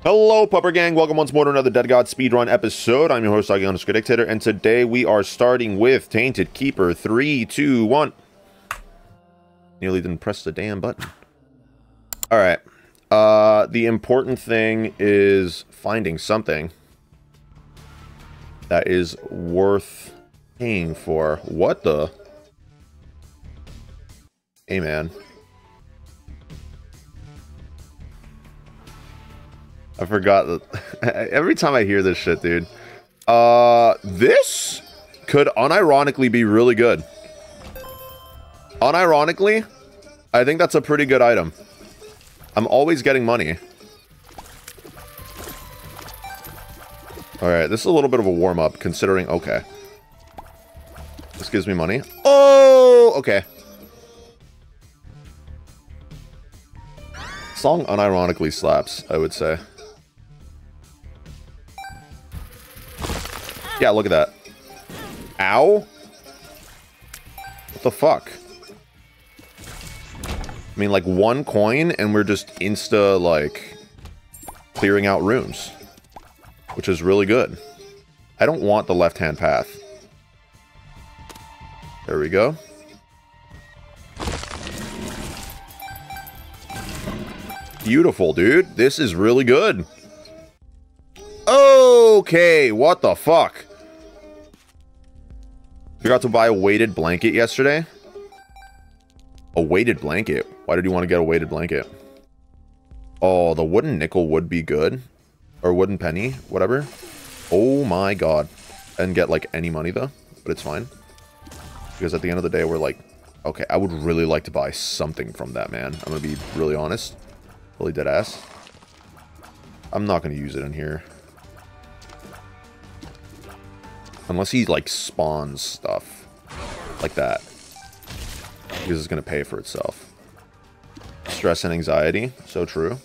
Hello, Pupper Gang. Welcome once more to another Dead God Speedrun episode. I'm your host, Doggy_Dictator, and today we are starting with Tainted Keeper. 3, 2, 1. Nearly didn't press the damn button. Alright. The important thing is finding something that is worth paying for. What the? Hey, man. I forgot that. Every time I hear this shit, dude. This could unironically be really good. Unironically, I think that's a pretty good item. I'm always getting money. Alright, this is a little bit of a warm-up, considering... Okay. This gives me money. Oh! Okay. Song unironically slaps, I would say. Yeah, look at that. Ow? What the fuck? I mean, like, one coin, and we're just insta, like, clearing out rooms. Which is really good. I don't want the left-hand path. There we go. Beautiful, dude. This is really good. Okay, what the fuck? Forgot to buy a weighted blanket yesterday. A weighted blanket? Why did you want to get a weighted blanket? Oh, the wooden nickel would be good. Or wooden penny, whatever. Oh my god. I didn't get, like, any money, though. But it's fine. Because at the end of the day, we're like... Okay, I would really like to buy something from that, man. I'm gonna be really honest. Really dead ass. I'm not gonna use it in here. Unless he, like, spawns stuff. Like that. Because it's going to pay for itself. Stress and anxiety. So true.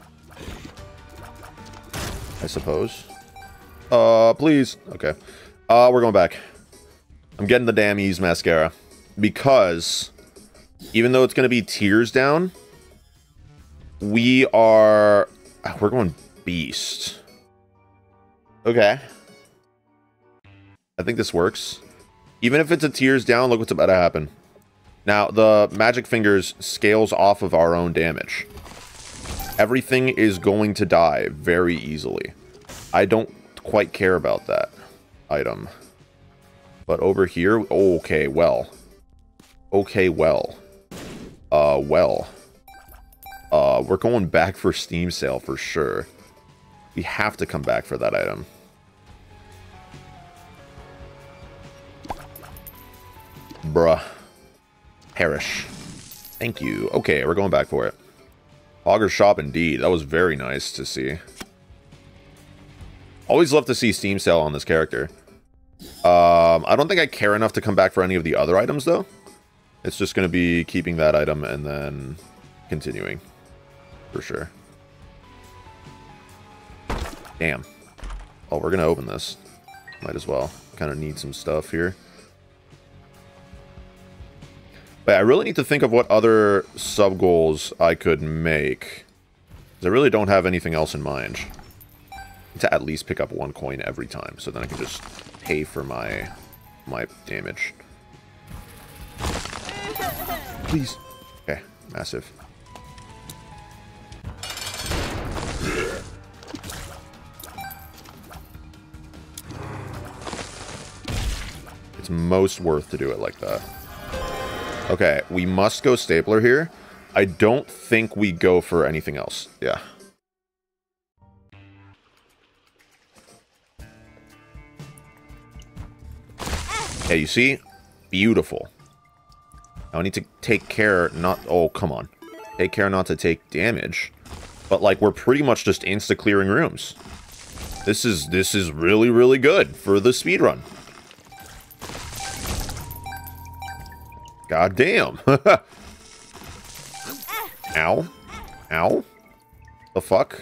I suppose. Please. Okay. We're going back. I'm getting the damn Ease Mascara. Because, even though it's going to be tiers down, we're going Beast. Okay. I think this works. Even if it's a tiers down, look what's about to happen. Now, the magic fingers scales off of our own damage. Everything is going to die very easily. I don't quite care about that item. But over here, okay, well. Okay, well. We're going back for Steam sale for sure. We have to come back for that item. Bruh. Perish. Thank you. Okay, we're going back for it. Hogger's Shop indeed. That was very nice to see. Always love to see Steam sale on this character. I don't think I care enough to come back for any of the other items, though. It's just going to be keeping that item and then continuing. For sure. Damn. Oh, we're going to open this. Might as well. Kind of need some stuff here. But I really need to think of what other sub-goals I could make. Because I really don't have anything else in mind. To at least pick up one coin every time. So then I can just pay for my damage. Please. Okay, massive. It's most worth to do it like that. Okay, we must go stapler here. I don't think we go for anything else. Yeah. Yeah, you see? Beautiful. Now I need to take care not... Oh, come on. Take care not to take damage. But, like, we're pretty much just insta-clearing rooms. This is really, really good for the speedrun. God damn. Ow. Ow. The fuck?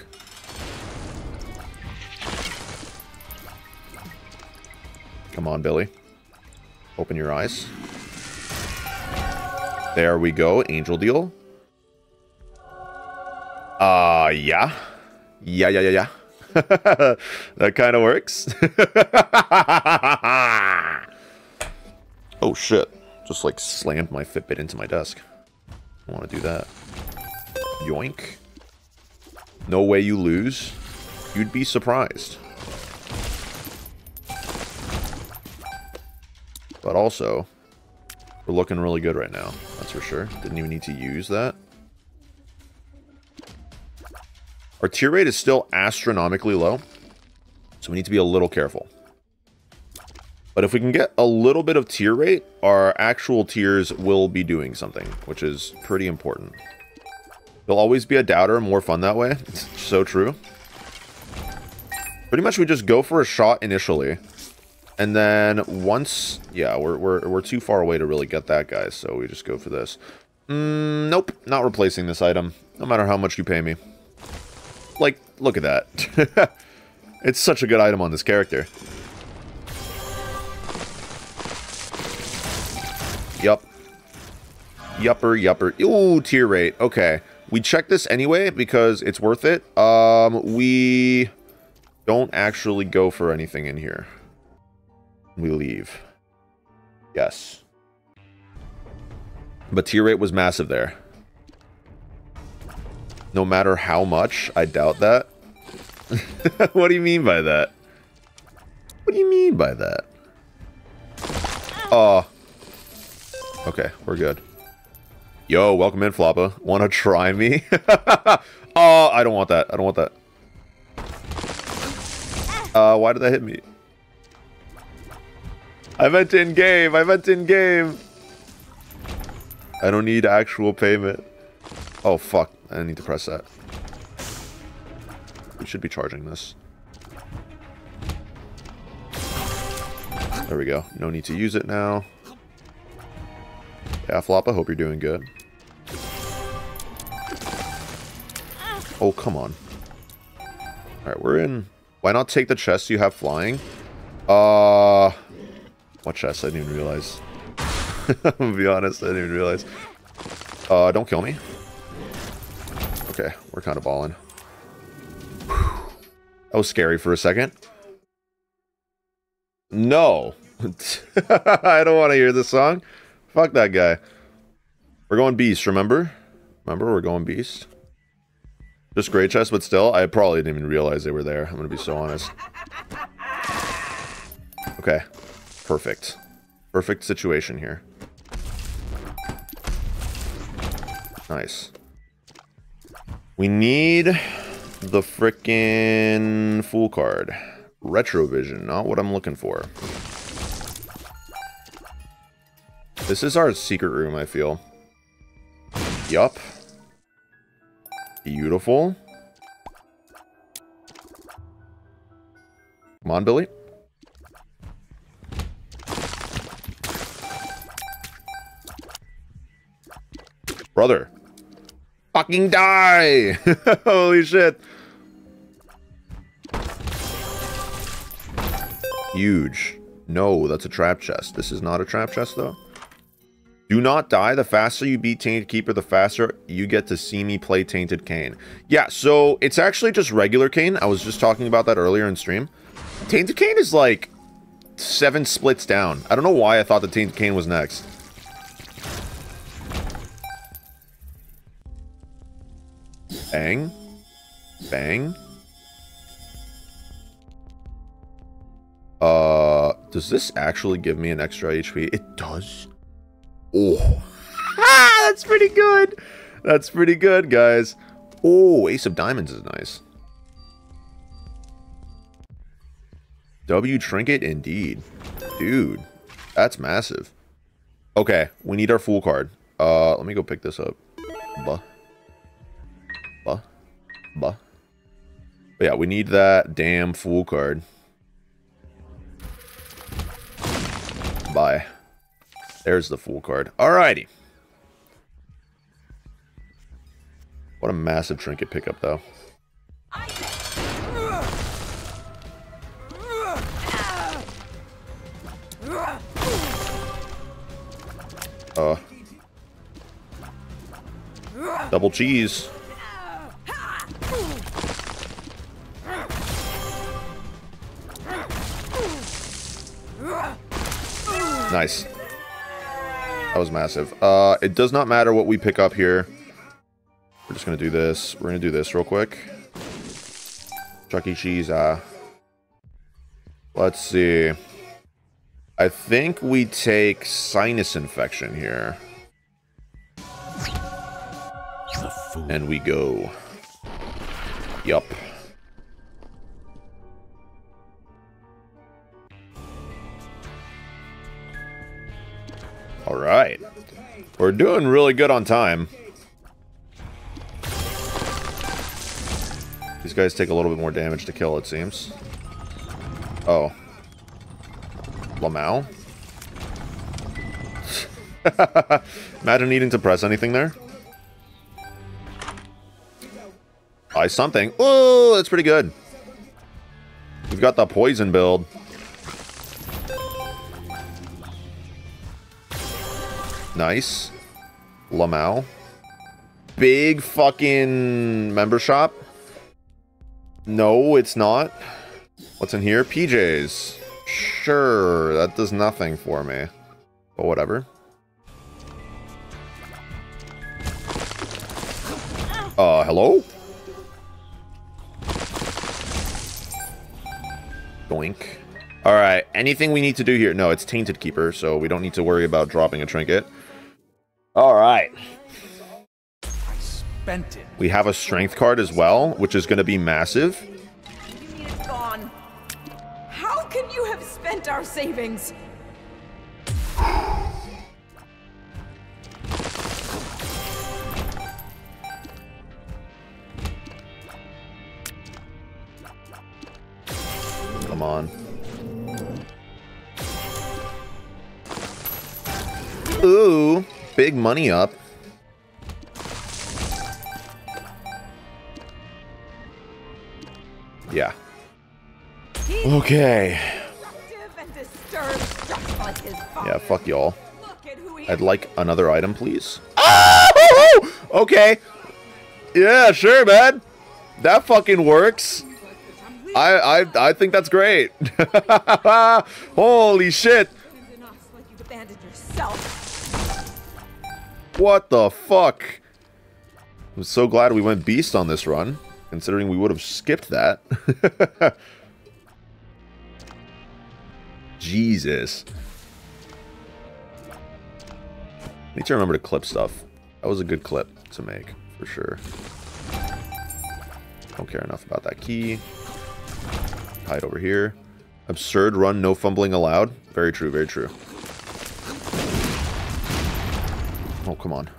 Come on, Billy. Open your eyes. There we go. Angel deal. Yeah. Yeah, yeah, yeah, yeah. That kind of works. Oh, shit. Just, like, slammed my Fitbit into my desk. I want to do that. Yoink. No way you lose. You'd be surprised. But also, we're looking really good right now. That's for sure. Didn't even need to use that. Our tier rate is still astronomically low, so we need to be a little careful. But if we can get a little bit of tier rate, our actual tiers will be doing something, which is pretty important. There'll always be a doubter, more fun that way. It's so true. Pretty much we just go for a shot initially. And then once... Yeah, we're too far away to really get that, guys. So we just go for this. Nope. Not replacing this item. No matter how much you pay me. Like, look at that. It's such a good item on this character. Yup. Yupper, yupper. Ooh, tier rate. Okay. We check this anyway because it's worth it. We don't actually go for anything in here. We leave. Yes. But tier rate was massive there. No matter how much, I doubt that. What do you mean by that? What do you mean by that? Okay, we're good. Yo, welcome in, Floppa. Wanna try me? Oh, I don't want that. I don't want that. Why did that hit me? I meant in-game. I meant in-game. I don't need actual payment. Oh, fuck. I didn't need to press that. We should be charging this. There we go. No need to use it now. Yeah, Floppa, hope you're doing good. Oh, come on. Alright, we're in... Why not take the chest you have flying? What chest? I didn't even realize. I'm gonna be honest, I didn't even realize. Don't kill me. Okay, we're kind of balling. That was scary for a second. No. I don't want to hear this song. Fuck that guy. We're going beast, remember? Remember, we're going beast. Just great chest, but still, I probably didn't even realize they were there. I'm gonna be so honest. Okay. Perfect. Perfect situation here. Nice. We need the frickin' Fool card. Retrovision, not what I'm looking for. This is our secret room, I feel. Yup. Beautiful. Come on, Billy. Brother. Fucking die! Holy shit. Huge. No, that's a trap chest. This is not a trap chest, though. Do not die. The faster you beat Tainted Keeper, the faster you get to see me play Tainted Cain. Yeah, so it's actually just regular Cain. I was just talking about that earlier in stream. Tainted Cain is like 7 splits down. I don't know why I thought that Tainted Cain was next. Bang. Bang. Does this actually give me an extra HP? It does. Oh. That's pretty good. That's pretty good, guys. Oh, Ace of Diamonds is nice. W Trinket, indeed. Dude, that's massive. Okay, we need our Fool card. Let me go pick this up. But yeah, we need that damn Fool card. Bye. There's the Fool card. Alrighty. What a massive trinket pickup, though. Double cheese. Nice. That was massive. It does not matter what we pick up here. We're just gonna do this. We're gonna do this real quick. Chuck E. Cheese, let's see. I think we take sinus infection here. And we go. Yup. Alright. We're doing really good on time. These guys take a little bit more damage to kill, it seems. Oh. Lamau? Imagine needing to press anything there. Buy something. Oh, that's pretty good. We've got the poison build. Nice. Lamau. Big fucking member shop. No, it's not. What's in here? PJs. Sure, that does nothing for me. But whatever. Hello? Doink. Alright, anything we need to do here? No, it's Tainted Keeper, so we don't need to worry about dropping a trinket. Alright. We have a strength card as well, which is going to be massive. You mean it's gone? How can you have spent our savings? Come on. Ooh, big money up. Yeah. Okay. Yeah, fuck y'all. I'd like another item, please. Oh! Okay. Yeah, sure, man. That fucking works. I think that's great. Holy shit. What the fuck? I'm so glad we went beast on this run, considering we would have skipped that. Jesus. Need to remember to clip stuff. That was a good clip to make, for sure. Don't care enough about that key. Hide over here. Absurd run, no fumbling allowed. Very true, very true. Oh, come on.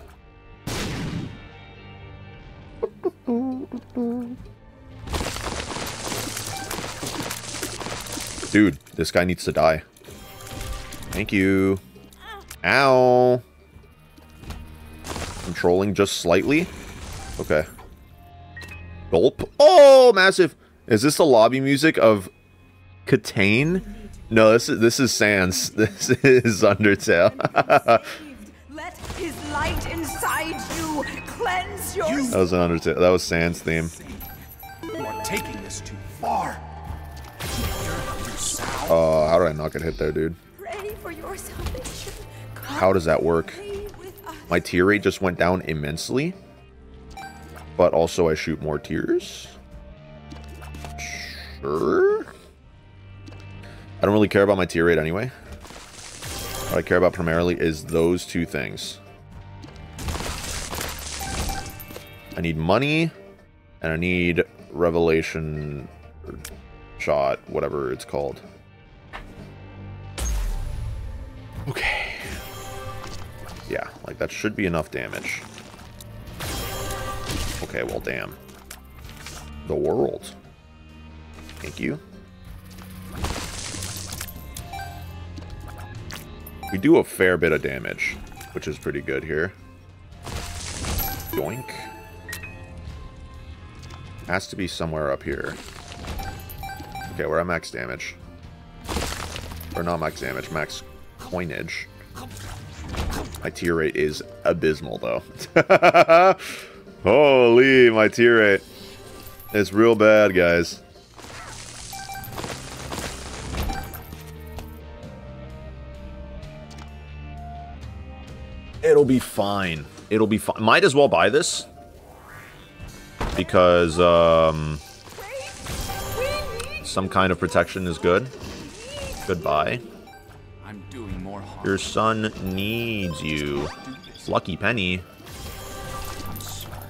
Dude, this guy needs to die. Thank you. Ow. Controlling just slightly. Okay. Gulp. Oh, massive. Is this the lobby music of Catane? No, this is Sans. This is Undertale. Let his light inside you cleanse your That was an Undertale. That was Sans' theme. You are taking this too far. How did I not get hit there, dude? Pray for your salvation. How does that work? My tear rate just went down immensely. But also I shoot more tears. Sure. I don't really care about my tear rate anyway. What I care about primarily is those two things. I need money, and I need revelation or shot, whatever it's called. Okay. Yeah, like that should be enough damage. Okay, well, damn. The world. Thank you. We do a fair bit of damage, which is pretty good here. Yoink. Has to be somewhere up here. Okay, we're at max damage. Or not max damage, max coinage. My tear rate is abysmal, though. Holy, my tear rate. It's real bad, guys. It'll be fine. It'll be fine. Might as well buy this. Because, some kind of protection is good. Goodbye. I'm doing more harm. Your son needs you. Lucky penny. I'm sorry.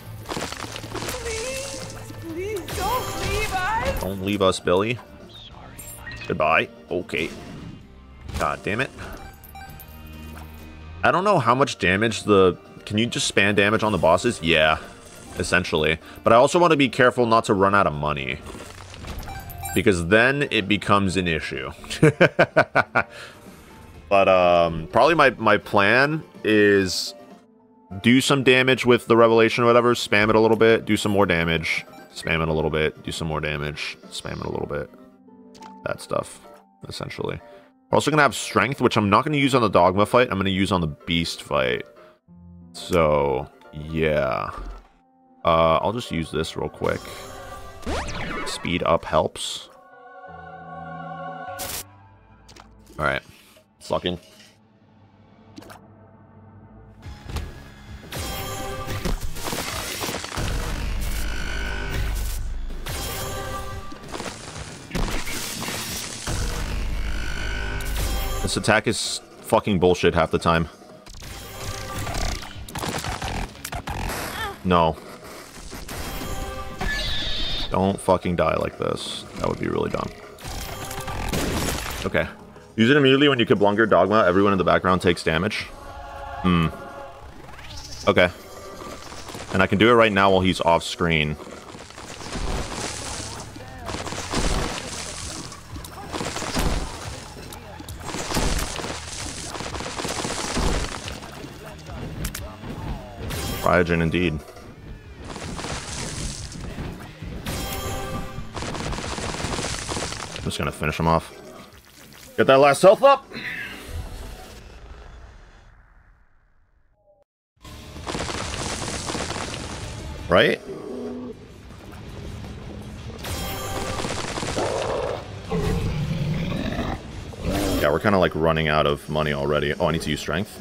Please don't leave us. Don't leave us, Billy. I'm sorry. Goodbye. Okay. God damn it. I don't know how much damage the... Can you just spam damage on the bosses? Yeah, essentially. But I also want to be careful not to run out of money. Because then it becomes an issue. But probably my plan is do some damage with the Revelation or whatever, spam it a little bit, do some more damage, spam it a little bit, do some more damage, spam it a little bit. That stuff, essentially. We're also going to have Strength, which I'm not going to use on the Dogma fight. I'm going to use on the Beast fight. So, yeah. I'll just use this real quick. Speed up helps. Alright. Sucking. This attack is fucking bullshit half the time. No. Don't fucking die like this. That would be really dumb. Okay. Use it immediately when you Kablunger Dogma. Everyone in the background takes damage. Okay. And I can do it right now while he's off screen. Cryogen indeed. I'm just gonna finish him off. Get that last health up! Right? Yeah, we're kind of like running out of money already. Oh, I need to use Strength.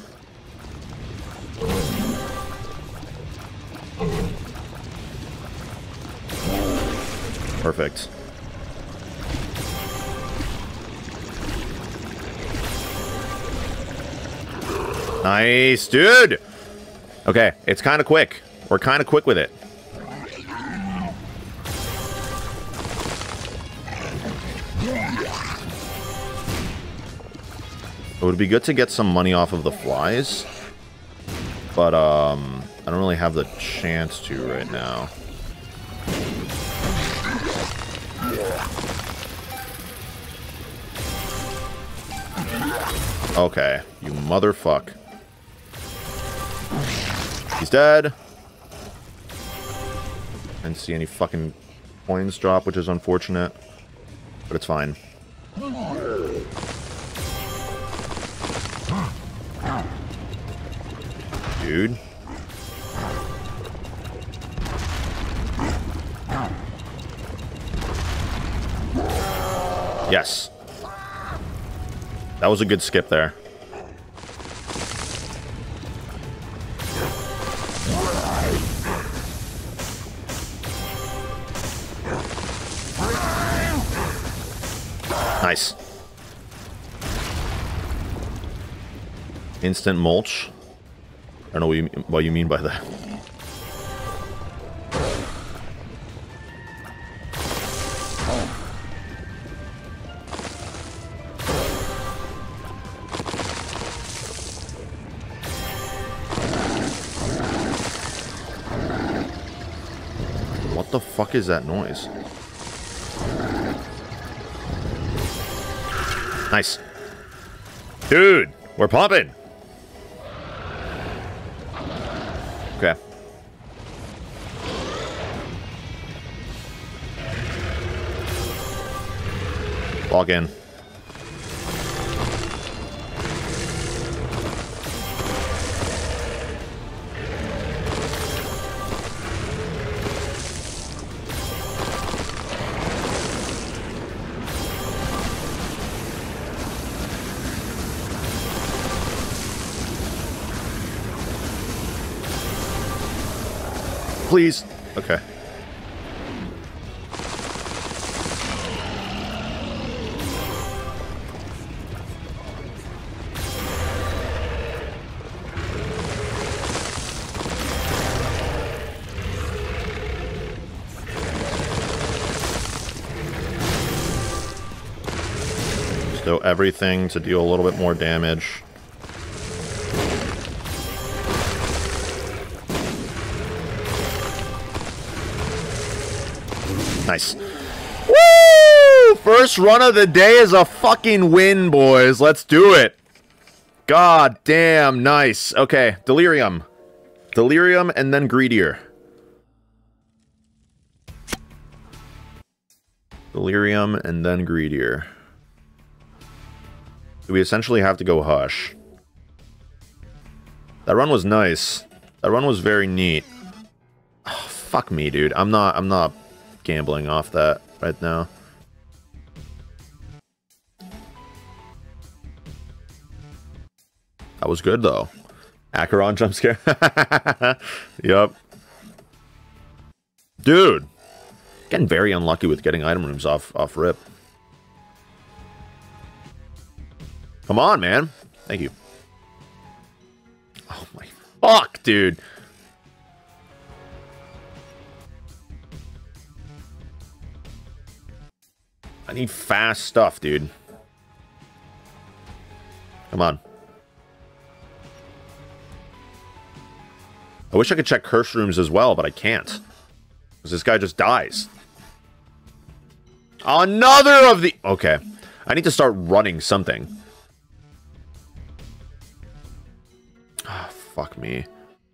Perfect. Nice, dude! Okay, it's kind of quick. We're kind of quick with it. It would be good to get some money off of the flies. But, I don't really have the chance to right now. Okay, you motherfuck. He's dead. Didn't see any fucking coins drop, which is unfortunate. But it's fine. Dude. Yes. That was a good skip there. Nice. Instant mulch. I don't know what you mean by that. What the fuck is that noise? Nice. Dude, we're pumping. Okay. Log in. please. Okay. Do everything to deal a little bit more damage. Nice. Woo! First run of the day is a fucking win, boys. Let's do it. God damn, nice. Okay, Delirium. Delirium and then Greedier. Delirium and then Greedier. We essentially have to go Hush. That run was nice. That run was very neat. Oh, fuck me, dude. I'm not gambling off that right now. That was good though. Acheron jump scare. Yup. Dude. Getting very unlucky with getting item rooms off rip. Come on, man. Thank you. Oh my fuck, dude. I need fast stuff, dude. Come on. I wish I could check curse rooms as well, but I can't. Because this guy just dies. Another of the... Okay. I need to start running something. Oh, fuck me.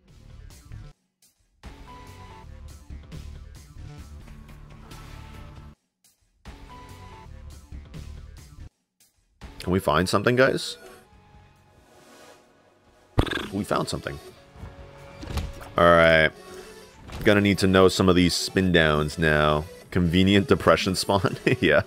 Can we find something, guys? We found something. Alright. Gonna need to know some of these spin downs now. Convenient depression spawn? Yeah.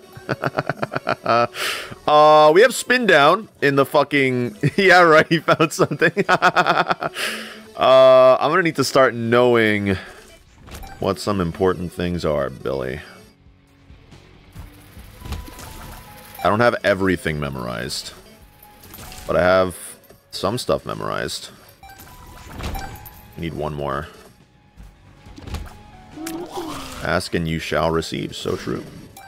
We have spin down in the fucking... Yeah, right, he found something. I'm gonna need to start knowing what some important things are, Billy. I don't have everything memorized, but I have some stuff memorized. I need one more. Ask and you shall receive. So true.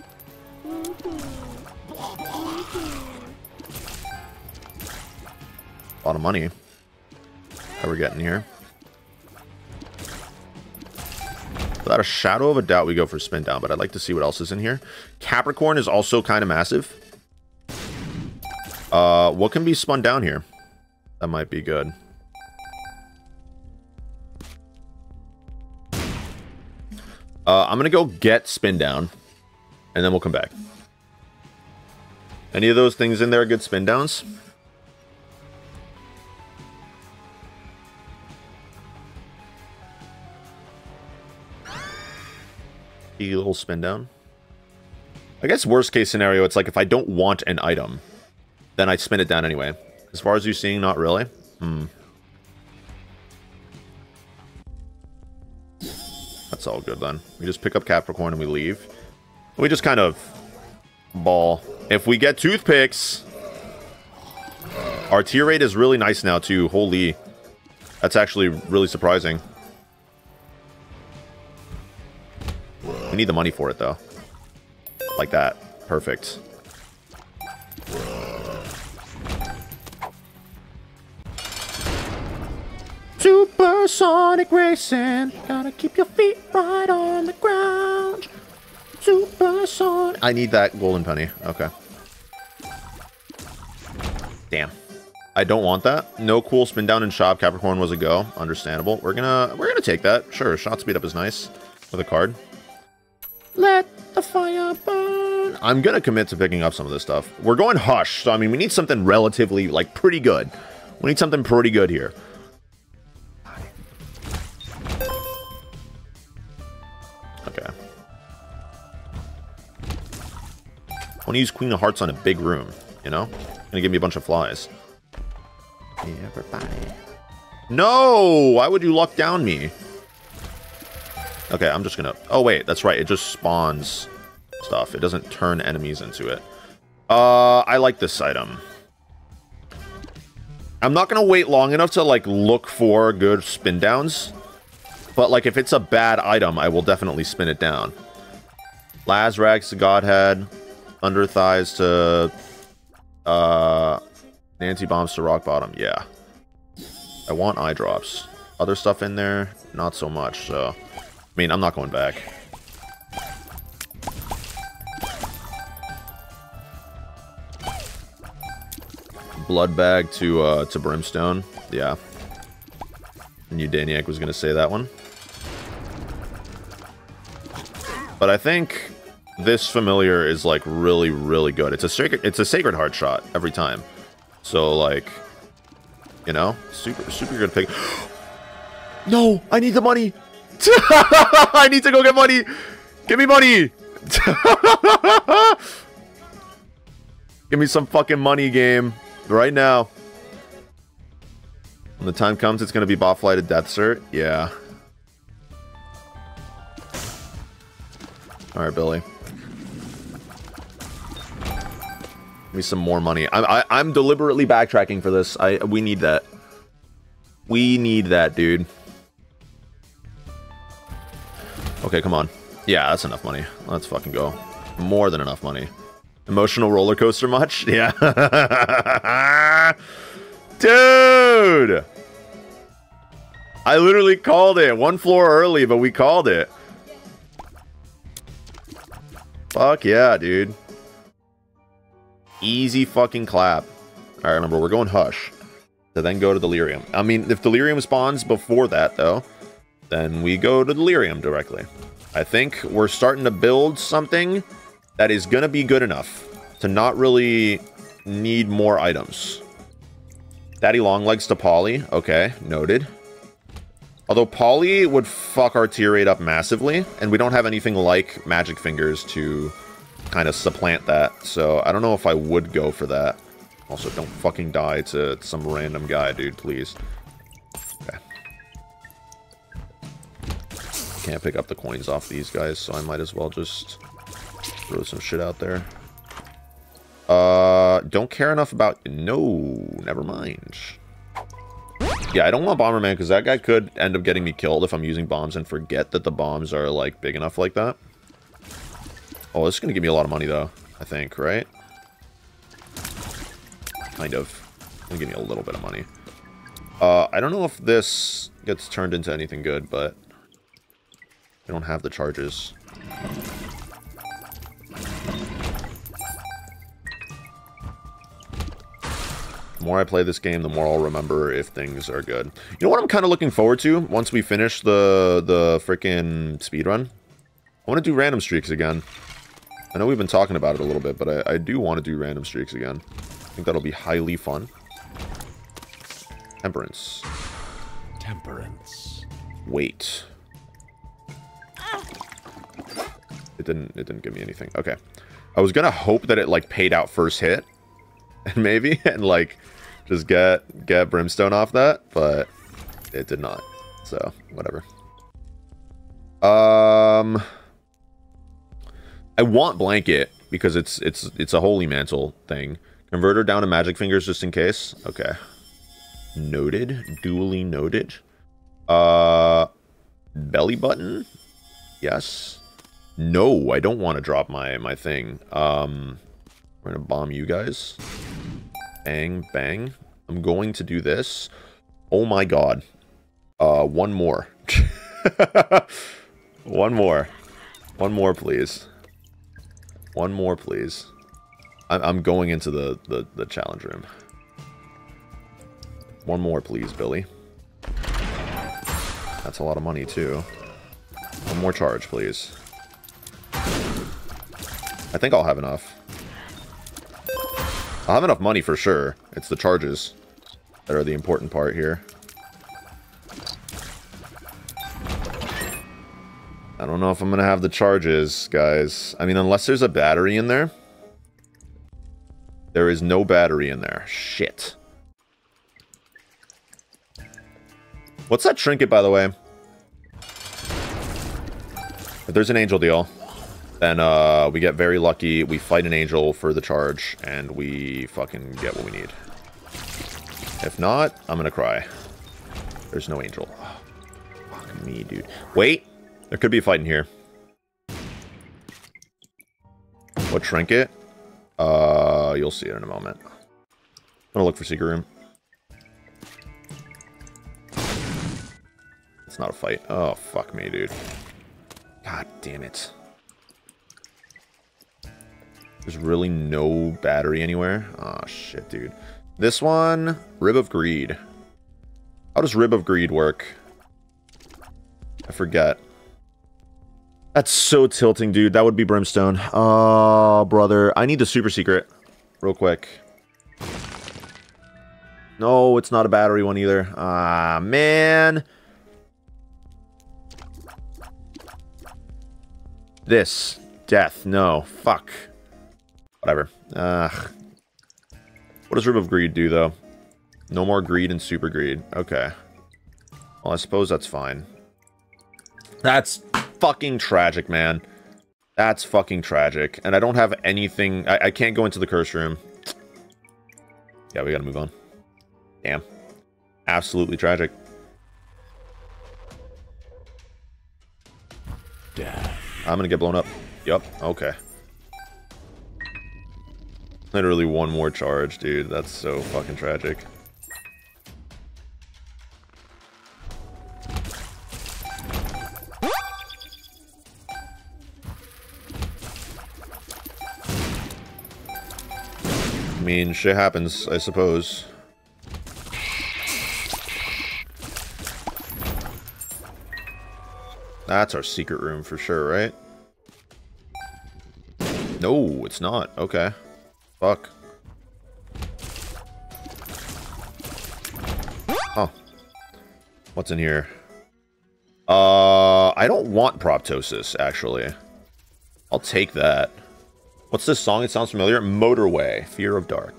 A lot of money. How we're getting here. Without a shadow of a doubt, we go for spin down, but I'd like to see what else is in here. Capricorn is also kind of massive. What can be spun down here? That might be good. I'm gonna go get spin down, and then we'll come back. Any of those things in there are good spin downs? A little spin down. I guess worst case scenario, it's like if I don't want an item, then I spin it down anyway. As far as you seeing, not really. That's all good then. We just pick up Capricorn and we leave. We just kind of ball. If we get toothpicks, our tier rate is really nice now too. Holy, that's actually really surprising. We need the money for it though. Like that. Perfect. Supersonic racing. Gotta keep your feet right on the ground. Supersonic. I need that golden penny. Okay. Damn. I don't want that. No cool spin down in shop. Capricorn was a go. Understandable. We're gonna take that. Sure. Shot speed up is nice with a card. Let the fire burn. I'm gonna commit to picking up some of this stuff. We're going Hush, so I mean we need something relatively like pretty good. We need something pretty good here. Okay. I want to use Queen of Hearts on a big room, you know? Gonna give me a bunch of flies. Everybody. No! Why would you luck down me? Okay, I'm just gonna... Oh, wait, that's right. It just spawns stuff. It doesn't turn enemies into it. I like this item. I'm not gonna wait long enough to, like, look for good spin downs. But, like, if it's a bad item, I will definitely spin it down. Lazrax to Godhead. Under thighs to... Nancy bombs to rock bottom. Yeah. I want eye drops. Other stuff in there, not so much, so... I mean, I'm not going back. Blood bag to Brimstone. Yeah. I knew Daniac was going to say that one. But I think this familiar is, like, really, really good. It's a Sacred Heart shot every time. So, like, you know, super good pick. No, I need the money. I need to go get money. Give me money. Give me some fucking money, game. Right now. When the time comes, it's going to be bot flighted death cert. Yeah. Alright, Billy. Give me some more money. I'm deliberately backtracking for this. We need that. We need that, dude. Okay, come on. Yeah, that's enough money. Let's fucking go. More than enough money. Emotional roller coaster much? Yeah. Dude! I literally called it. One floor early, but we called it. Fuck yeah, dude. Easy fucking clap. Alright, remember, we're going Hush. To then go to Delirium. I mean, if Delirium spawns before that, though, then we go to Delirium directly. I think we're starting to build something that is going to be good enough to not really need more items. Daddy Longlegs to Polly. Okay, noted. Although Polly would fuck our tier rate up massively, and we don't have anything like Magic Fingers to kind of supplant that, so I don't know if I would go for that. Also, don't fucking die to some random guy, dude, please. Okay. Can't pick up the coins off these guys, so I might as well just throw some shit out there. Don't care enough about... No, never mind. Yeah, I don't want Bomberman, because that guy could end up getting me killed if I'm using bombs and forget that the bombs are, like, big enough like that. Oh, this is going to give me a lot of money, though, I think, right? Kind of. It's going to give me a little bit of money. I don't know if this gets turned into anything good, but... I don't have the charges. The more I play this game, the more I'll remember if things are good. You know what I'm kind of looking forward to once we finish the freaking speedrun? I want to do random streaks again. I know we've been talking about it a little bit, but I do want to do random streaks again. I think that'll be highly fun. Temperance. Temperance. Wait. It didn't give me anything. Okay. I was gonna hope that it, like, paid out first hit. And maybe, and, like, just get Brimstone off that, but it did not. So, whatever. I want Blanket, because it's a Holy Mantle thing. Converter down to Magic Fingers just in case. Okay. Noted. Duly noted. Belly button? Yes. No, I don't want to drop my thing. We're gonna bomb you guys. Bang, bang. I'm going to do this. Oh my god. One more. One more. One more, please. One more, please. I'm going into the challenge room. One more, please, Billy. That's a lot of money, too. One more charge, please. I think I'll have enough. I'll have enough money for sure. It's the charges that are the important part here. I don't know if I'm going to have the charges, guys. I mean, unless there's a battery in there. There is no battery in there. Shit. What's that trinket, by the way? If there's an angel deal, then we get very lucky. We fight an angel for the charge, and we fucking get what we need. If not, I'm gonna cry. There's no angel. Oh, fuck me, dude. Wait! There could be a fight in here. What trinket? You'll see it in a moment. I'm gonna look for secret room. It's not a fight. Oh, fuck me, dude. God damn it. There's really no battery anywhere. Oh, shit, dude. This one, Rib of Greed. How does Rib of Greed work? I forget. That's so tilting, dude. That would be Brimstone. Oh, brother. I need the super secret. Real quick. No, it's not a battery one either. Ah, man. This. Death. No. Fuck. Whatever. What does Rib of Greed do, though? No more greed and super greed. Okay. Well, I suppose that's fine. That's fucking tragic, man. That's fucking tragic. And I don't have anything... I can't go into the curse room. Yeah, we gotta move on. Damn. Absolutely tragic. Death. I'm gonna get blown up. Yup. Okay. Literally one more charge, dude. That's so fucking tragic. I mean, shit happens, I suppose. That's our secret room for sure, right? No, it's not. Okay. Fuck. Oh. What's in here? I don't want Proptosis, actually. I'll take that. What's this song? It sounds familiar. Motorway. Fear of Dark.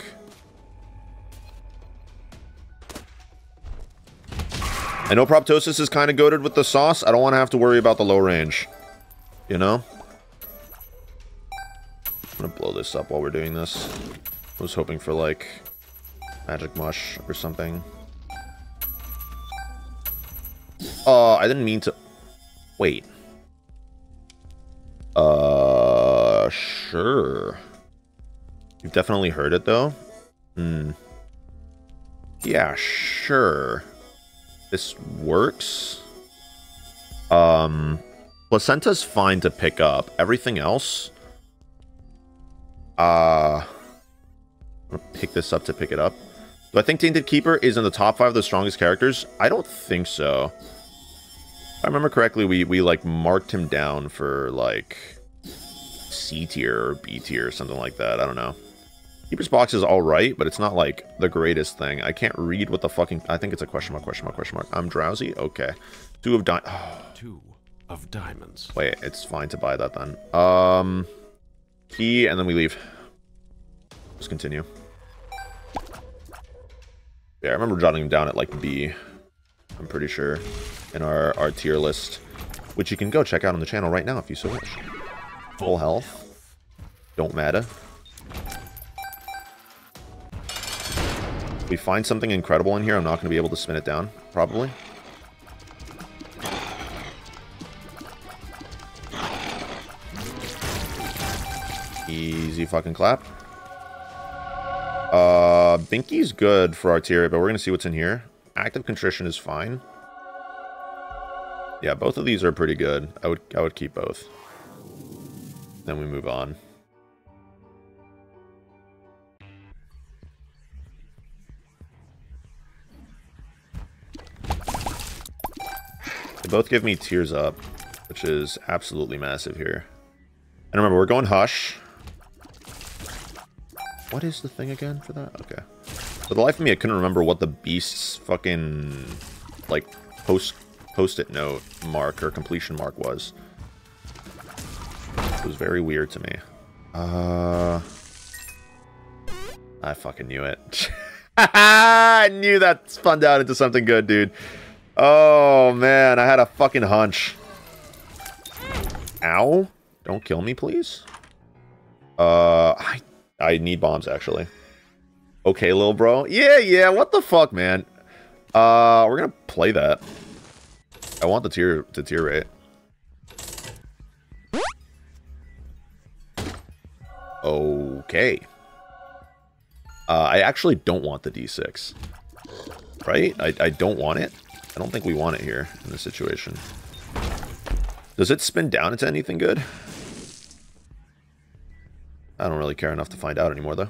I know Proptosis is kind of goated with the sauce. I don't want to have to worry about the low range. You know? I'm gonna blow this up while we're doing this. I was hoping for, like, Magic Mush or something. I didn't mean to... Wait. Sure. You've definitely heard it, though? Hmm. Yeah, sure. This works. Placenta's fine to pick up. Everything else... I'm gonna pick this up to pick it up. Do I think Tainted Keeper is in the top 5 of the strongest characters? I don't think so. If I remember correctly, we like, marked him down for, like, C tier or B tier or something like that. I don't know. Keeper's Box is alright, but it's not, like, the greatest thing. I can't read what the fucking... I think it's a question mark, question mark, question mark. I'm drowsy? Okay. 2 of diamonds. Oh. 2 of diamonds. Wait, it's fine to buy that then. Key, and then we leave. Let's continue. Yeah, I remember jotting him down at, like, B. I'm pretty sure. In our tier list. Which you can go check out on the channel right now if you so wish. Full health. Don't matter. If we find something incredible in here, I'm not going to be able to spin it down, probably. Easy fucking clap. Binky's good for our tier, but we're going to see what's in here. Active Contrition is fine. Yeah, both of these are pretty good. I would keep both. Then we move on. They both give me Tears Up, which is absolutely massive here. And remember, we're going Hush. What is the thing again for that? Okay. For the life of me, I couldn't remember what the Beast's fucking, like, post-it note mark or completion mark was. It was very weird to me. I fucking knew it. I knew that spun out into something good, dude. Oh, man. I had a fucking hunch. Ow. Don't kill me, please. I need bombs, actually. Okay, little bro. Yeah, what the fuck, man? We're gonna play that. I want the tier rate. Okay. I actually don't want the D6. Right? I don't want it. I don't think we want it here in this situation. Does it spin down into anything good? I don't really care enough to find out anymore, though.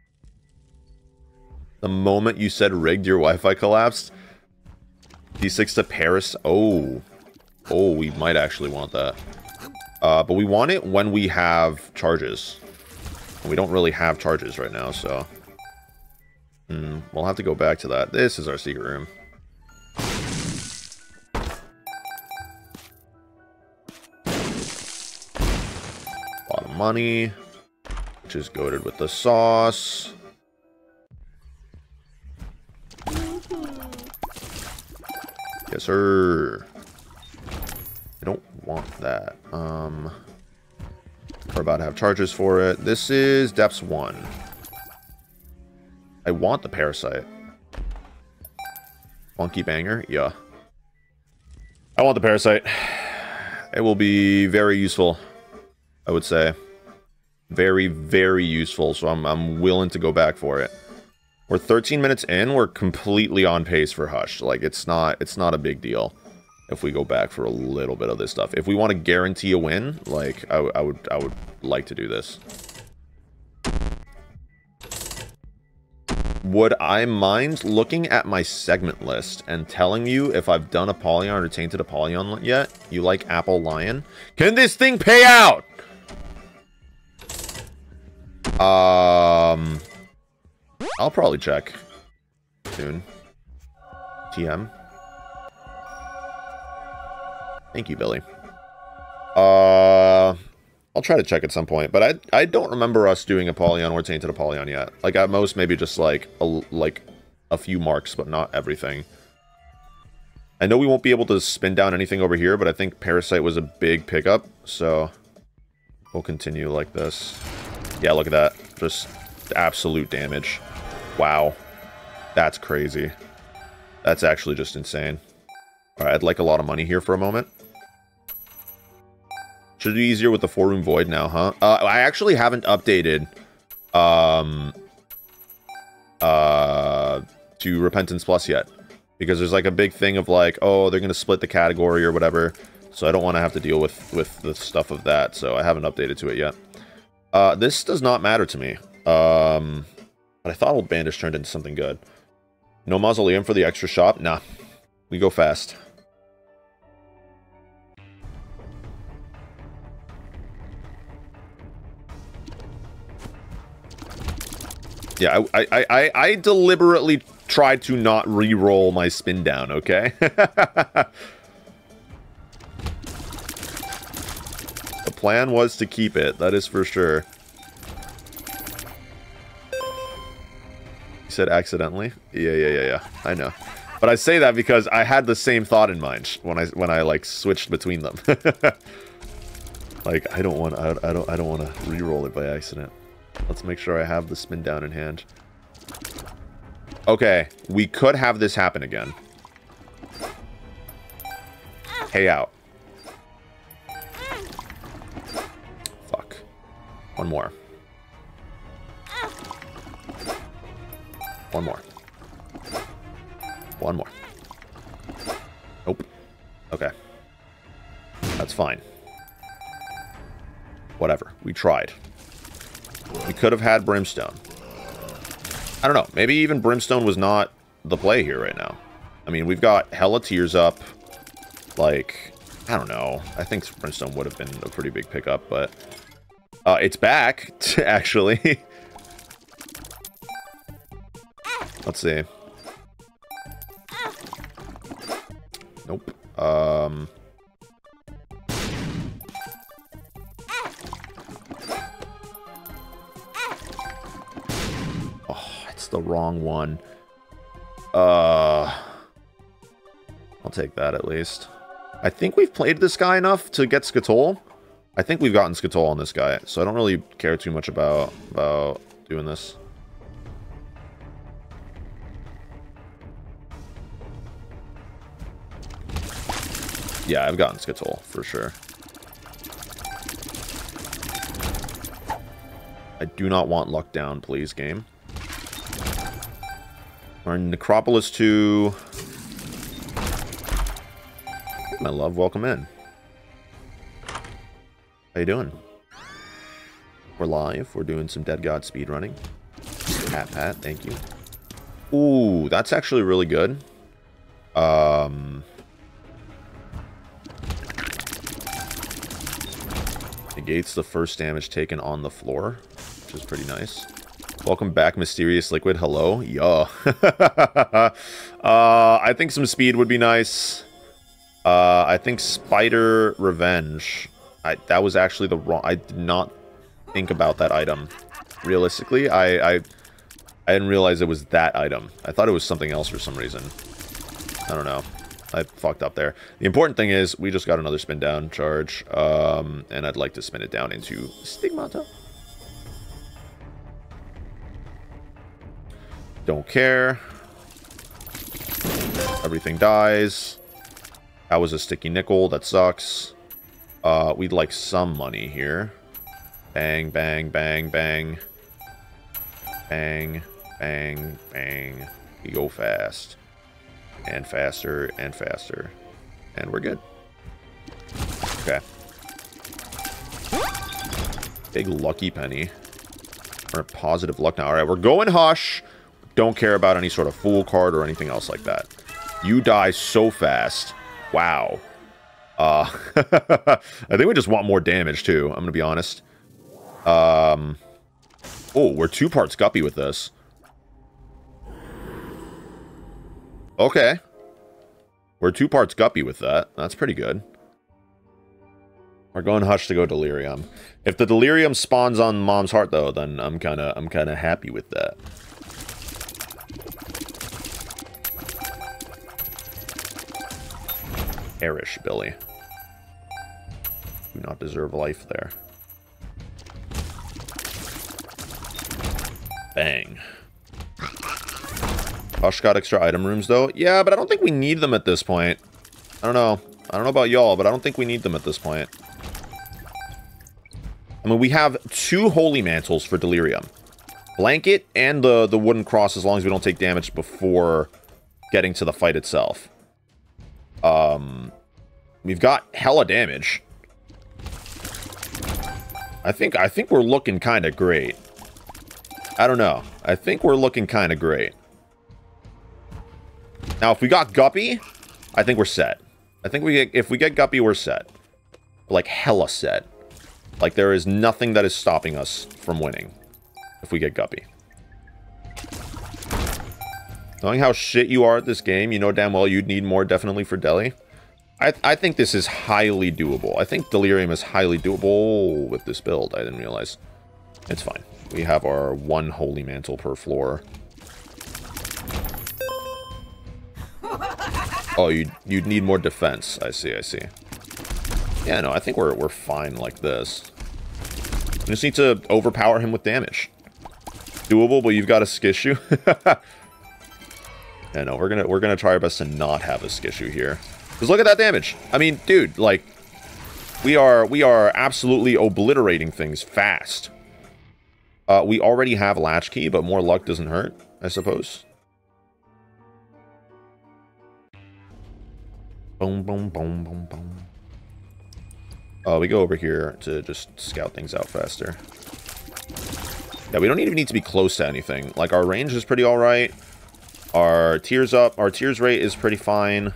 The moment you said rigged, your Wi-Fi collapsed. D6 to Paris. Oh, we might actually want that. But we want it when we have charges. And we don't really have charges right now, so... we'll have to go back to that. This is our secret room. A lot of money. Which is goated with the sauce. Yes, sir. I don't want that. We're about to have charges for it. This is depths 1. I want the parasite. Funky banger? Yeah. I want the parasite. It will be very useful, I would say. Very, very useful, so I'm willing to go back for it. We're 13 minutes in, we're completely on pace for Hush. Like, it's not a big deal if we go back for a little bit of this stuff. If we want to guarantee a win, like, I would like to do this. Would I mind looking at my segment list and telling you if I've done Apollyon or Tainted Apollyon yet? You like Apple Lion? Can this thing pay out? I'll probably check soon. TM. Thank you, Billy. I'll try to check at some point, but I don't remember us doing Apollyon or Tainted Apollyon yet. Like, at most, maybe just, like a few marks, but not everything. I know we won't be able to spin down anything over here, but I think Parasite was a big pickup, so we'll continue like this. Yeah, look at that. Just absolute damage. Wow. That's crazy. That's actually just insane. Alright, I'd like a lot of money here for a moment. Should be easier with the 4-room void now, huh? I actually haven't updated to Repentance Plus yet. Because there's like a big thing of like, oh, they're going to split the category or whatever. So I don't want to have to deal with the stuff of that. So I haven't updated to it yet. This does not matter to me. But I thought Old Bandish turned into something good. No Mausoleum for the extra shop? Nah. We go fast. Yeah, I deliberately tried to not re-roll my spin down, okay? The plan was to keep it, that is for sure. You said accidentally? Yeah, I know. But I say that because I had the same thought in mind when I like switched between them. Like I don't want to re-roll it by accident. Let's make sure I have the spin down in hand. Okay, we could have this happen again. Pay out. Fuck. One more. One more. One more. Nope. Okay. That's fine. Whatever. We tried. We could have had Brimstone. I don't know. Maybe even Brimstone was not the play here right now. I mean, we've got hella tiers up. Like, I don't know. I think Brimstone would have been a pretty big pickup, but... it's back, actually. Let's see. Nope. Oh, it's the wrong one. I'll take that at least. I think we've played this guy enough to get Skatol. I think we've gotten Skittle on this guy, so I don't really care too much about doing this. Yeah, I've gotten Skittle for sure. I do not want luck down, please, game. Our Necropolis 2. Hey, my love, welcome in. How you doing? We're live. We're doing some Dead God speedrunning. Pat, thank you. Ooh, that's actually really good. Negates the first damage taken on the floor, which is pretty nice. Welcome back, Mysterious Liquid. Hello. Yeah. I think some speed would be nice. I think Spider Revenge. That was actually the wrong... I did not think about that item. Realistically, I didn't realize it was that item. I thought it was something else for some reason. I don't know. I fucked up there. The important thing is, we just got another spin down charge. And I'd like to spin it down into Stigmata. Don't care. Everything dies. That was a sticky nickel. That sucks. We'd like some money here. Bang, bang, bang, bang. Bang, bang, bang. We go fast. And faster, and faster. And we're good. Okay. Big lucky penny. Or positive luck now. Alright, we're going Hush. Don't care about any sort of Fool card or anything else like that. You die so fast. Wow. I think we just want more damage, too. I'm gonna be honest. Oh, we're 2 parts guppy with this. Okay. We're 2 parts guppy with that. That's pretty good. We're going Hush to go Delirium. If the Delirium spawns on Mom's Heart, though, then I'm kind of happy with that. Perish, Billy. Do not deserve life there. Bang. Hush got extra item rooms, though. Yeah, but I don't think we need them at this point. I don't know. I don't know about y'all, but I don't think we need them at this point. I mean, we have 2 Holy Mantles for Delirium. Blanket and the Wooden Cross, as long as we don't take damage before getting to the fight itself. We've got hella damage. I think we're looking kind of great. I don't know. I think we're looking kind of great. Now, if we got Guppy, I think we're set. I think if we get Guppy, we're set. Like, hella set. Like, there is nothing that is stopping us from winning if we get Guppy. Knowing how shit you are at this game, you know damn well you'd need more definitely for Deli. I think this is highly doable. I think Delirium is highly doable with this build. I didn't realize. It's fine. We have our 1 Holy Mantle per floor. Oh, you'd need more defense. I see, I see. Yeah, no, I think we're fine like this. We just need to overpower him with damage. Doable, but you've got a Skishu. Yeah, no, we're gonna try our best to not have a Skishu here. Because look at that damage. I mean, dude, like, we are absolutely obliterating things fast. We already have Latchkey, but more luck doesn't hurt, I suppose. Boom, boom, boom, boom, boom. We go over here to just scout things out faster. Yeah, we don't even need to be close to anything. Like, our range is pretty alright. Our tears rate is pretty fine.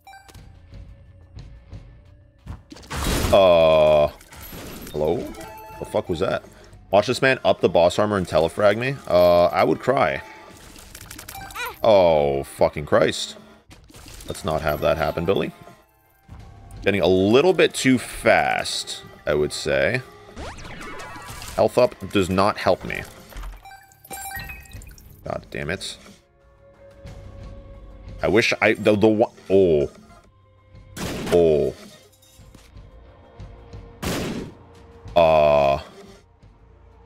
Hello? The fuck was that? Watch this man up the boss armor and telefrag me? I would cry. Oh, fucking Christ. Let's not have that happen, Billy. Getting a little bit too fast, I would say. Health up does not help me. God damn it. I wish the one... Oh. Oh.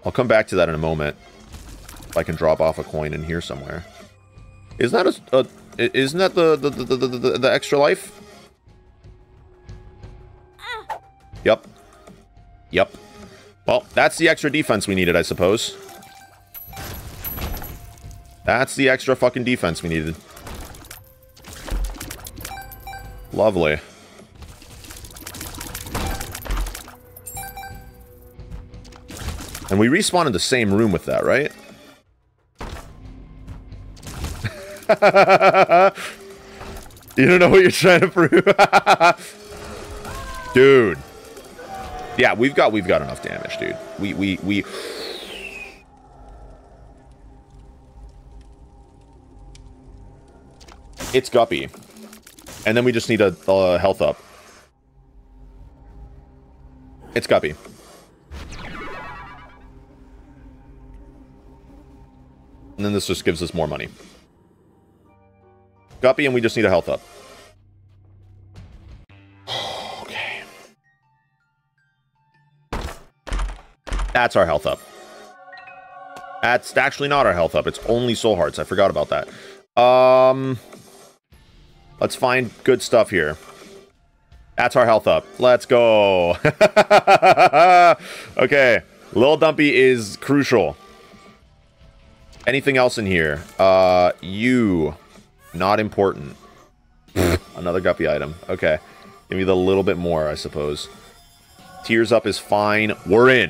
I'll come back to that in a moment. If I can drop off a coin in here somewhere. Isn't that isn't that the extra life? Yep. Yep. Well, that's the extra defense we needed, I suppose. That's the extra fucking defense we needed. Lovely. And we respawn in the same room with that, right? You don't know what you're trying to prove? Dude. Yeah, we've got enough damage, dude. We It's Guppy. And then we just need a health up. It's Guppy. And then this just gives us more money. Guppy, and we just need a health up. Okay. That's our health up. That's actually not our health up. It's only soul hearts. I forgot about that. Let's find good stuff here. That's our health up. Let's go. Okay. Lil Dumpy is crucial. Anything else in here? You. Not important. Another Guppy item. Okay. Give me the little bit more, I suppose. Tears up is fine. We're in.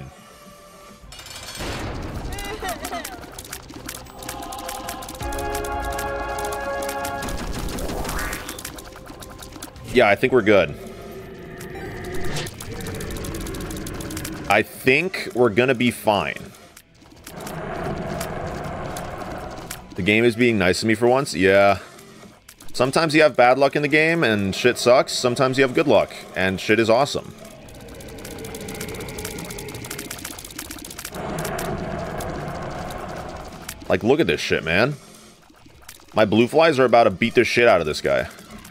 Yeah, I think we're good. I think we're gonna be fine. The game is being nice to me for once. Yeah. Sometimes you have bad luck in the game and shit sucks. Sometimes you have good luck and shit is awesome. Like, look at this shit, man. My blue flies are about to beat the shit out of this guy.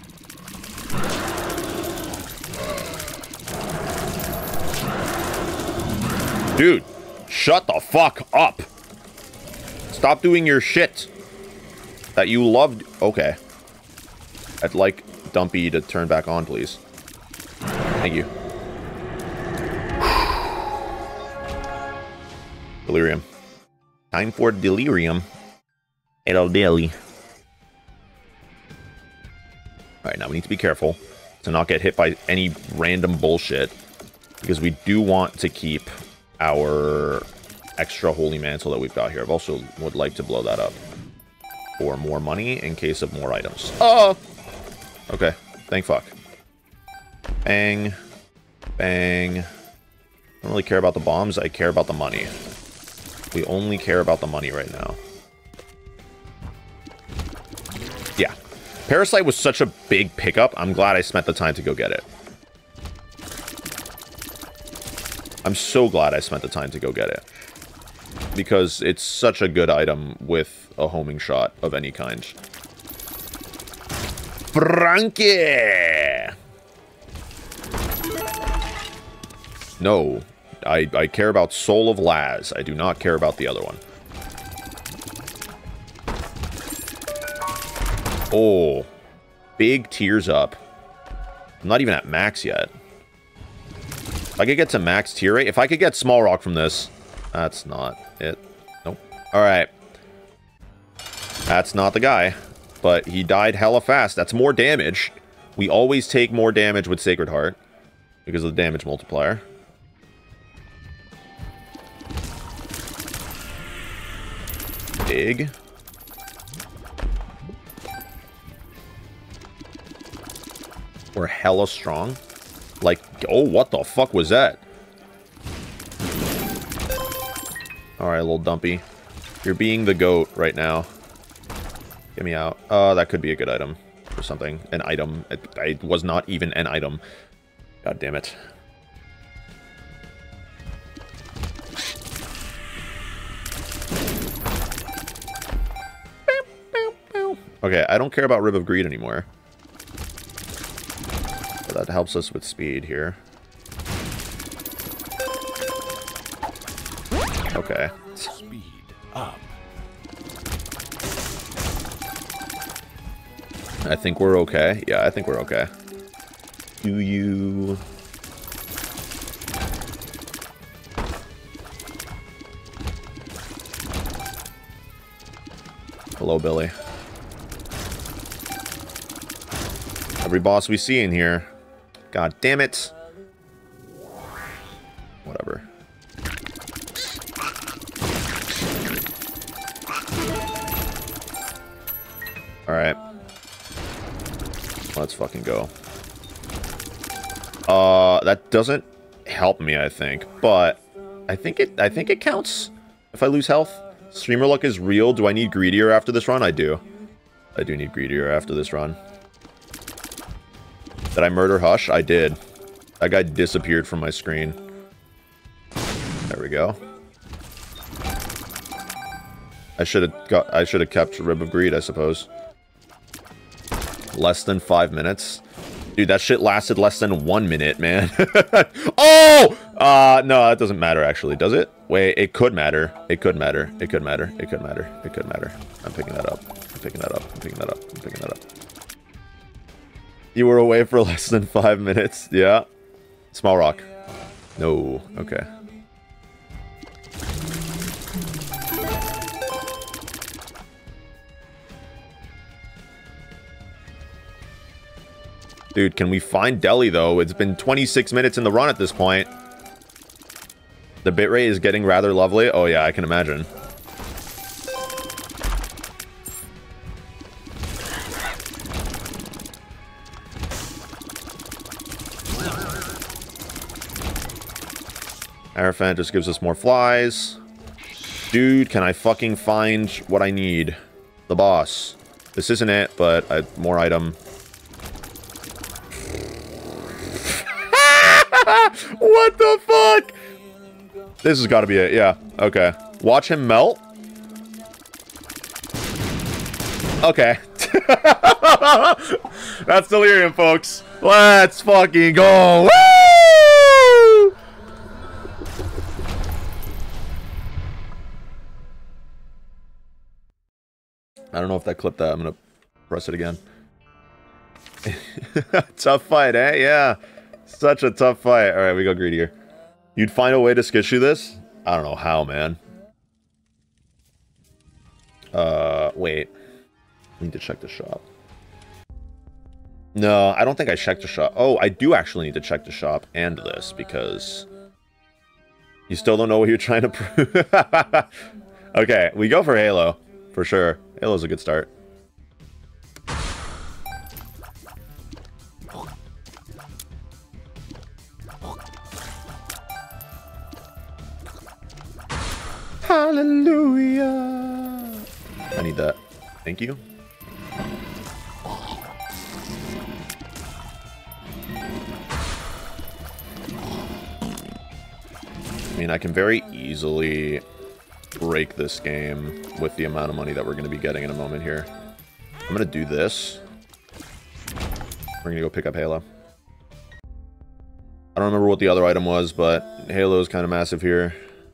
Dude, shut the fuck up. Stop doing your shit that you loved. Okay. I'd like Dumpy to turn back on, please. Thank you. Delirium. Time for delirium. Hello, daily. Alright, now we need to be careful to not get hit by any random bullshit. Because we do want to keep our extra holy mantle that we've got here. I've also would like to blow that up for more money in case of more items. Oh! Okay. Thank fuck. Bang. Bang. I don't really care about the bombs. I care about the money. We only care about the money right now. Yeah. Parasite was such a big pickup. I'm glad I spent the time to go get it. I'm so glad I spent the time to go get it. Because it's such a good item with a homing shot of any kind. Frankie! No. I care about Soul of Laz. I do not care about the other one. Oh. Big tears up. I'm not even at max yet. If I could get to max tier rate, if I could get small rock from this, that's not it. Nope. Alright. That's not the guy. But he died hella fast. That's more damage. We always take more damage with Sacred Heart because of the damage multiplier. Big. We're hella strong. Like, oh, what the fuck was that? Alright, little Dumpy. You're being the goat right now. Get me out. That could be a good item or something. An item. It was not even an item. God damn it. Okay, I don't care about Rib of Greed anymore. That helps us with speed here. Okay. Speed up. I think we're okay. Yeah, I think we're okay. Do you... Hello, Billy. Every boss we see in here. God damn it. Whatever. Alright. Let's fucking go. That doesn't help me, I think. But I think it counts if I lose health. Streamer luck is real. Do I need greedier after this run? I do. I do need greedier after this run. Did I murder Hush? I did. That guy disappeared from my screen. There we go. I should have kept Rib of Greed, I suppose. Less than 5 minutes. Dude, that shit lasted less than 1 minute, man. Oh! No, that doesn't matter, actually. Does it? Wait, it could matter. It could matter. It could matter. It could matter. It could matter. I'm picking that up. I'm picking that up. I'm picking that up. I'm picking that up. You were away for less than 5 minutes. Yeah. Small rock. No. Okay. Dude, can we find Delhi, though? It's been 26 minutes in the run at this point. The bitrate is getting rather lovely. Oh, yeah, I can imagine. Aerophant just gives us more flies. Dude, can I fucking find what I need? The boss. This isn't it, but more item. What the fuck? This has got to be it. Yeah. Okay. Watch him melt. Okay. That's delirium, folks. Let's fucking go. Woo! I don't know if that clipped that. I'm going to press it again. Tough fight, eh? Yeah. Such a tough fight. All right, we go greedier. You'd find a way to skishu this? I don't know how, man. Wait. I need to check the shop. No, I don't think I checked the shop. Oh, I do actually need to check the shop and this, because you still don't know what you're trying to prove. Okay, we go for Halo, for sure. Halo's a good start. Hallelujah. I need that. Thank you. I mean, I can very easily break this game with the amount of money that we're going to be getting in a moment here. I'm going to do this. We're going to go pick up Halo. I don't remember what the other item was, but Halo is kind of massive here.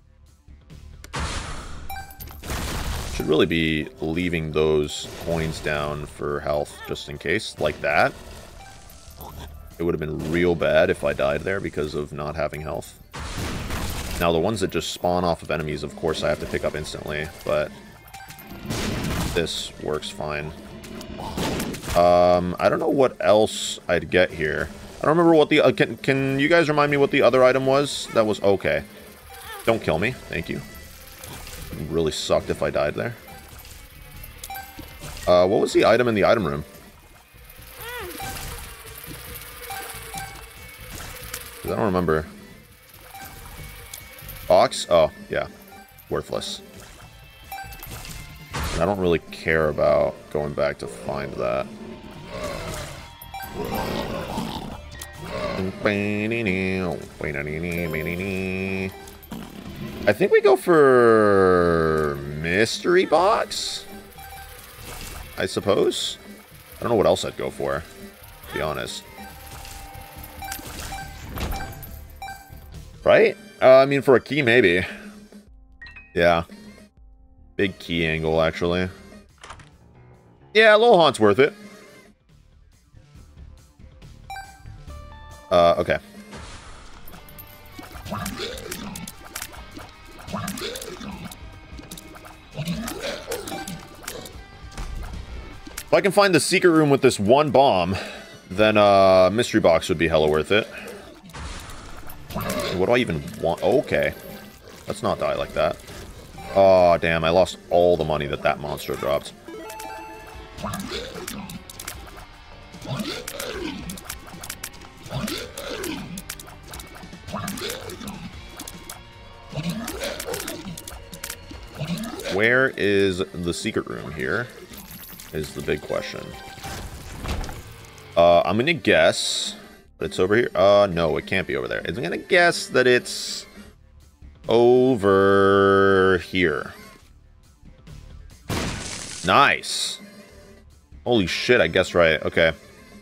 Should really be leaving those coins down for health, just in case, like that. It would have been real bad if I died there because of not having health. Now, the ones that just spawn off of enemies, of course, I have to pick up instantly, but this works fine. I don't know what else I'd get here. I don't remember what the... can you guys remind me what the other item was? That was okay. Don't kill me. Thank you. It really sucked if I died there. What was the item in the item room? I don't remember. Box? Oh, yeah. Worthless. And I don't really care about going back to find that. I think we go for mystery box, I suppose. I don't know what else I'd go for, to be honest. Right? I mean, for a key, maybe. Yeah. Big key angle, actually. Yeah, Lowell Haunt's worth it. Okay. If I can find the secret room with this one bomb, then mystery box would be hella worth it. What do I even want? Okay. Let's not die like that. Oh, damn. I lost all the money that monster dropped. Where is the secret room here? Is the big question. I'm gonna guess that it's over here. No, it can't be over there. I'm gonna guess that it's over here. Nice. Holy shit, I guessed right. Okay.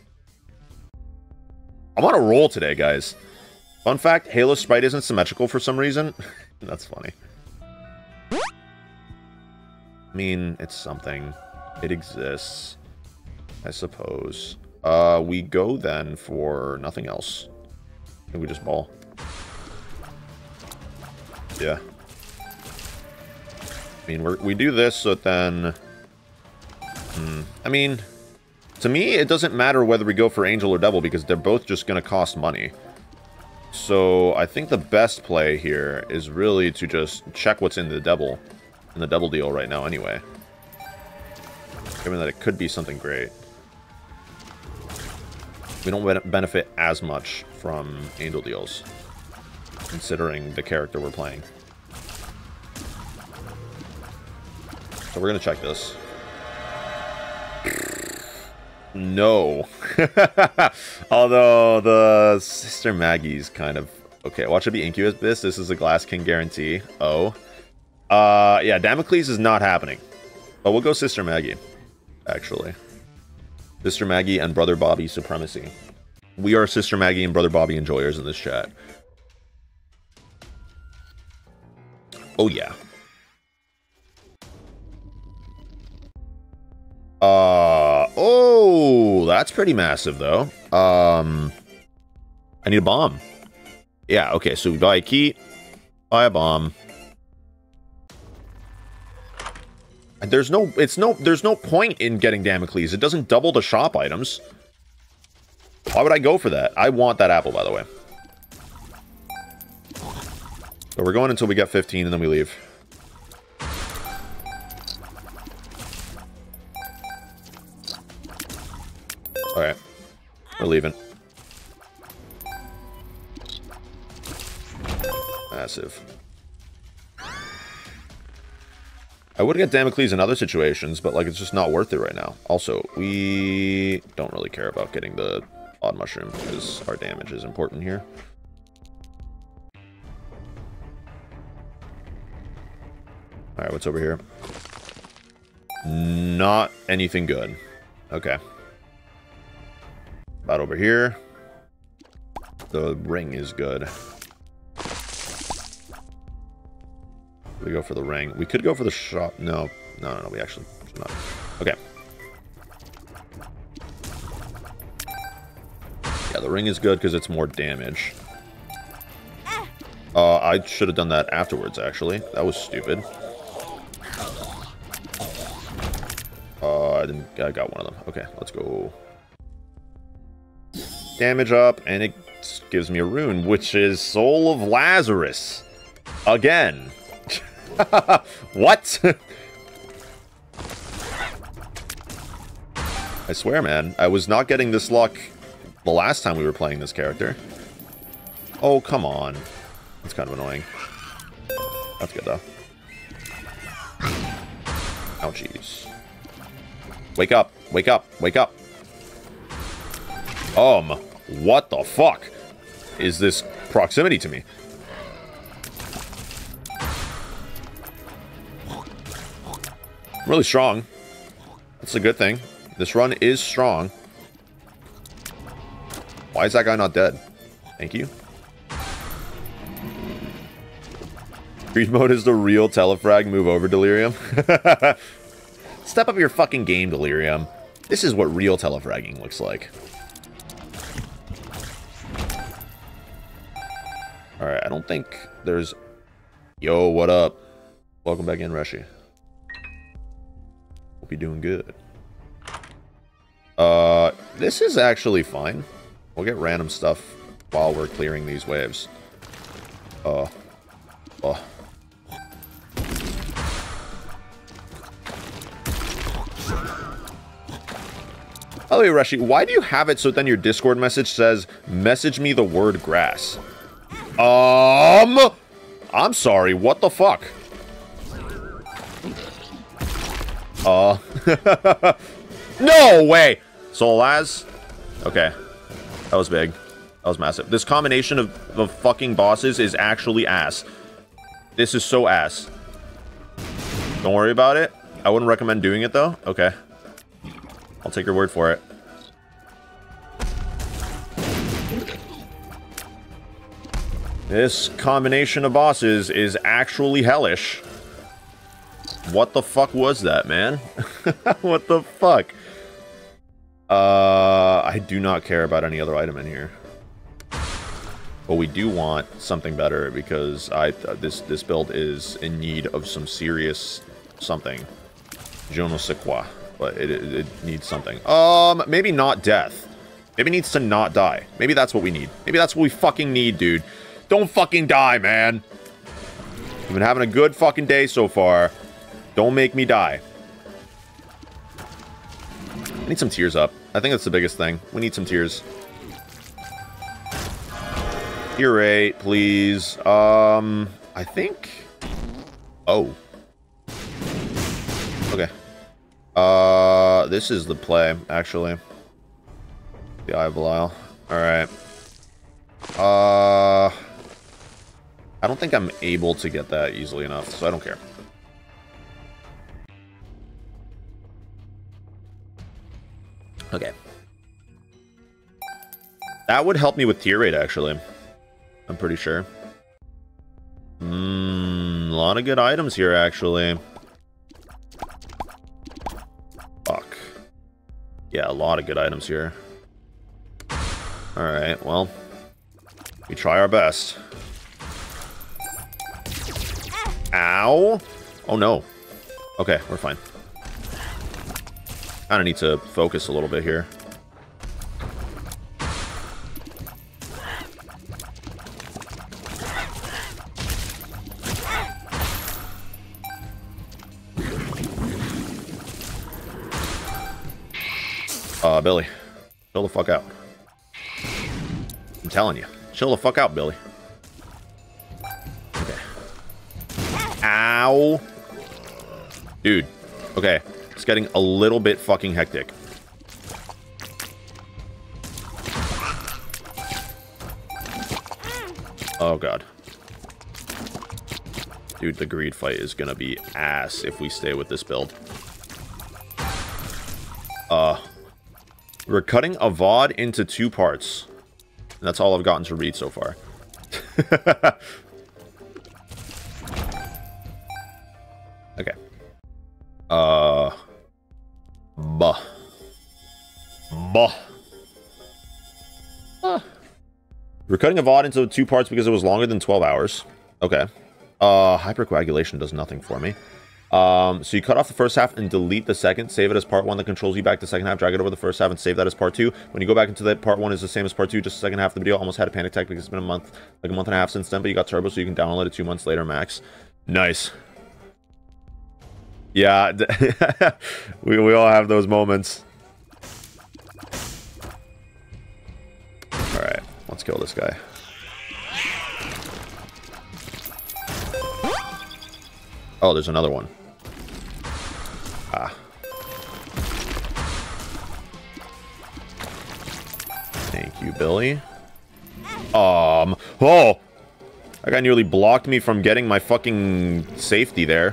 I'm on a roll today, guys. Fun fact, Halo's sprite isn't symmetrical for some reason. That's funny. I mean, it's something. It exists, I suppose. We go then for nothing else. I think we just ball. Yeah. I mean, we do this, so then... I mean, to me, it doesn't matter whether we go for Angel or Devil, because they're both just going to cost money. So, I think the best play here is really to just check what's in the Devil deal right now anyway. Given that it could be something great. We don't benefit as much from Angel deals, considering the character we're playing. So we're going to check this. No. Although the Sister Maggie's kind of... Okay, watch it be Incubus. This is a Glass King guarantee. Oh. Yeah, Damocles is not happening. But we'll go Sister Maggie, actually. Sister Maggie and Brother Bobby supremacy. We are Sister Maggie and Brother Bobby enjoyers in this chat. Oh, yeah. Oh, that's pretty massive, though. I need a bomb. Yeah, okay, so we buy a key, buy a bomb. There's no point in getting Damocles. It doesn't double the shop items. Why would I go for that? I want that apple, by the way. So we're going until we get 15 and then we leave. Alright. We're leaving. Massive. I would get Damocles in other situations, but like it's just not worth it right now. Also, we don't really care about getting the odd mushroom because our damage is important here. Alright, what's over here? Not anything good. Okay. About over here. The ring is good. We go for the ring. We could go for the shop. No, we actually should not. Okay. Yeah, the ring is good because it's more damage. I should have done that afterwards, actually. That was stupid. I got one of them. Okay, let's go. Damage up, and it gives me a rune, which is Soul of Lazarus. Again. What? I swear, man, I was not getting this luck the last time we were playing this character. Oh, come on. That's kind of annoying. That's good, though. Ouchies. Wake up. Wake up. Wake up. What the fuck is this proximity to me? Really strong. That's a good thing. This run is strong. Why is that guy not dead? Thank you. Greed mode is the real telefrag. Move over, Delirium. Step up your fucking game, Delirium. This is what real telefragging looks like. Alright, I don't think there's... Yo, what up? Welcome back in, Reshi. Hope you're doing good. This is actually fine. We'll get random stuff while we're clearing these waves. Oh. By the way, Reshi, why do you have it so then your Discord message says, message me the word grass? I'm sorry, what the fuck? No way! Solaz? Okay. That was big. That was massive. This combination of fucking bosses is actually ass. This is so ass. Don't worry about it. I wouldn't recommend doing it, though. Okay. I'll take your word for it. This combination of bosses is actually hellish. What the fuck was that, man? What the fuck? I do not care about any other item in here. But we do want something better because this build is in need of some serious something. Je ne sais quoi. But it needs something. Maybe not death. Maybe it needs to not die. Maybe that's what we need. Maybe that's what we fucking need, dude. Don't fucking die, man. We've been having a good fucking day so far. Don't make me die. I need some tears up. I think that's the biggest thing. We need some tears. Tear rate, please. I think... Oh. Okay. This is the play, actually. The Eye of Belial. Alright. I don't think I'm able to get that easily enough, so I don't care. Okay. That would help me with tier rate, actually. I'm pretty sure. A lot of good items here, actually. Fuck. Yeah, a lot of good items here. Alright, well. We try our best. Ow! Oh no. Okay, we're fine. Kinda need to focus a little bit here. Billy. Chill the fuck out. I'm telling you. Chill the fuck out, Billy. Okay. Ow! Dude. Okay. It's getting a little bit fucking hectic. Oh, God. Dude, the greed fight is gonna be ass if we stay with this build. We're cutting a VOD into 2 parts. And that's all I've gotten to read so far. Okay. We're cutting a VOD into 2 parts because it was longer than 12 hours. Okay. Hypercoagulation does nothing for me. So you cut off the first half and delete the second, save it as part 1 that controls you back to the second half, drag it over the first half and save that as part 2. When you go back into that, part 1 is the same as part 2, just the second half of the video. Almost had a panic attack because it's been a month and a half since then, but you got turbo so you can download it 2 months later max. Nice. Yeah, we all have those moments. Alright, let's kill this guy. Oh, there's another one. Ah. Thank you, Billy. Oh! That guy nearly blocked me from getting my fucking safety there.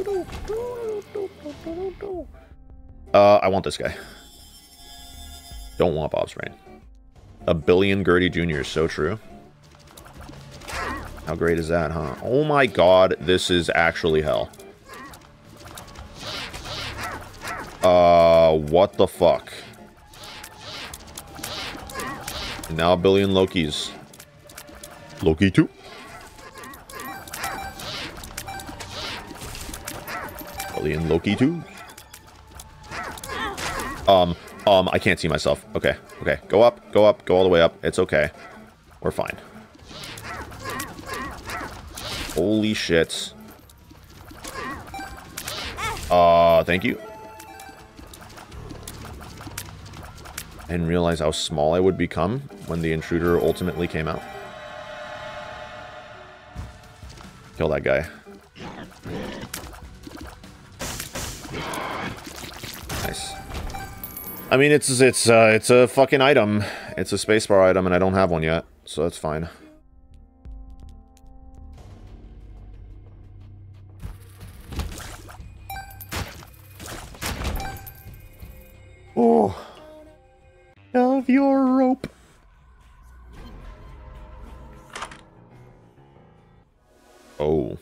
I want this guy. Don't want Bob's brain. A billion Gertie Jr. So true. How great is that, huh? Oh my god, this is actually hell. What the fuck? And now a billion Lokis. Loki 2. Billion Loki 2. I can't see myself. Okay, okay. Go up, go all the way up. It's okay. We're fine. Holy shit. Thank you. I didn't realize how small I would become when the intruder ultimately came out. Kill that guy. Nice. I mean, it's a fucking item. It's a spacebar item, and I don't have one yet, so that's fine. Oh, of your rope. Oh,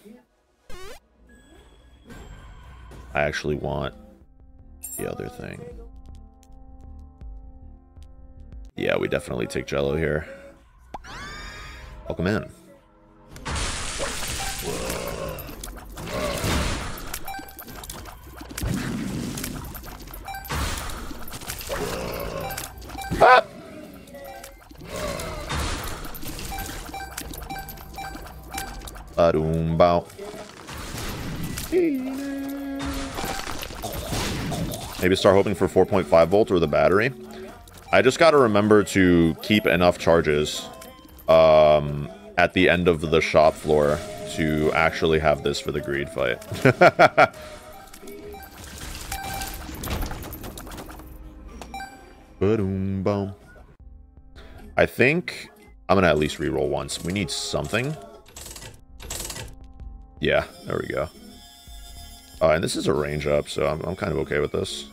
I actually want the other thing. Yeah, we definitely take Jello here. Welcome in. Ah! Ba-doom bow. Maybe start hoping for 4.5 volt or the battery. I just gotta remember to keep enough charges at the end of the shop floor to actually have this for the greed fight. Ba-doom boom. I think I'm gonna at least reroll once. We need something. Yeah, there we go. And this is a range up, so I'm kind of okay with this.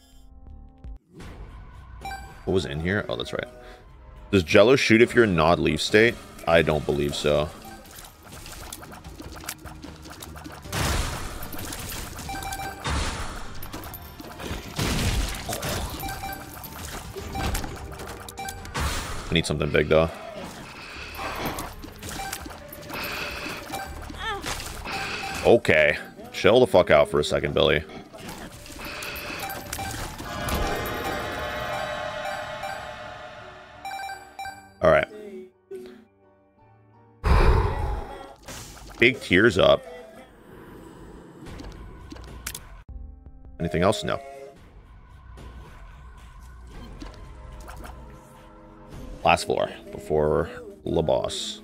What was in here? Oh, that's right. Does Jello shoot if you're in Nod Leaf state? I don't believe so. I need something big, though. Okay. Chill the fuck out for a second, Billy. Alright. Big tears up. Anything else? No. Last floor before the boss.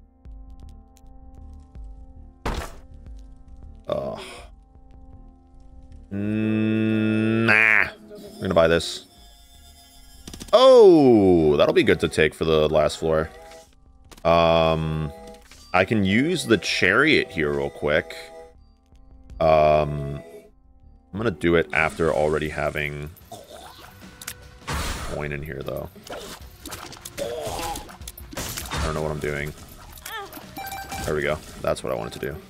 Nah. We're gonna buy this. Oh, that'll be good to take for the last floor. I can use the chariot here real quick. I'm gonna do it after already having coin in here, though. I don't know what I'm doing. There we go. That's what I wanted to do.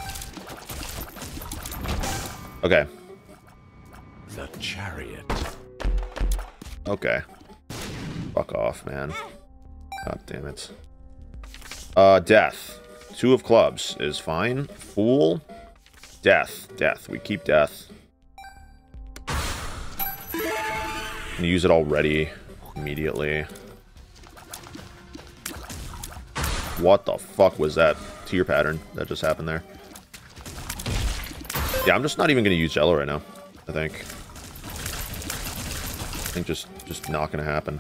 Okay. The chariot. Okay. Fuck off, man. God damn it. Death. 2 of clubs is fine. Fool. Death. Death. We keep death. Can use it already. Immediately. What the fuck was that tier pattern that just happened there? Yeah, I'm just not even going to use Jello right now, I think. I think just not going to happen.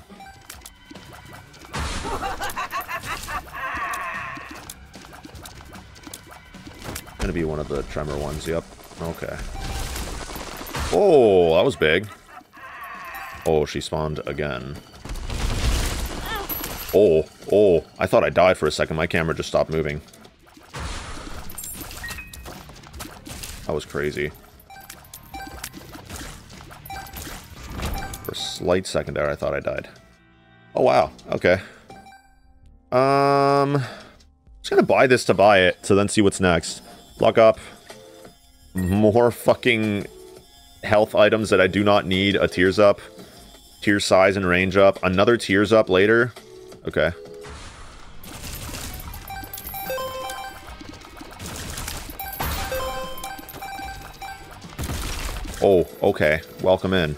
Going to be one of the tremor ones, yep. Okay. Oh, that was big. Oh, she spawned again. Oh, oh, I thought I died for a second. My camera just stopped moving. That was crazy. For a slight second there. I thought I died. Oh, wow. Okay. Just gonna buy this to buy it, to then see what's next. Luck up. More fucking health items that I do not need. A tears up. Tear size and range up. Another tears up later. Okay. Oh, okay. Welcome in.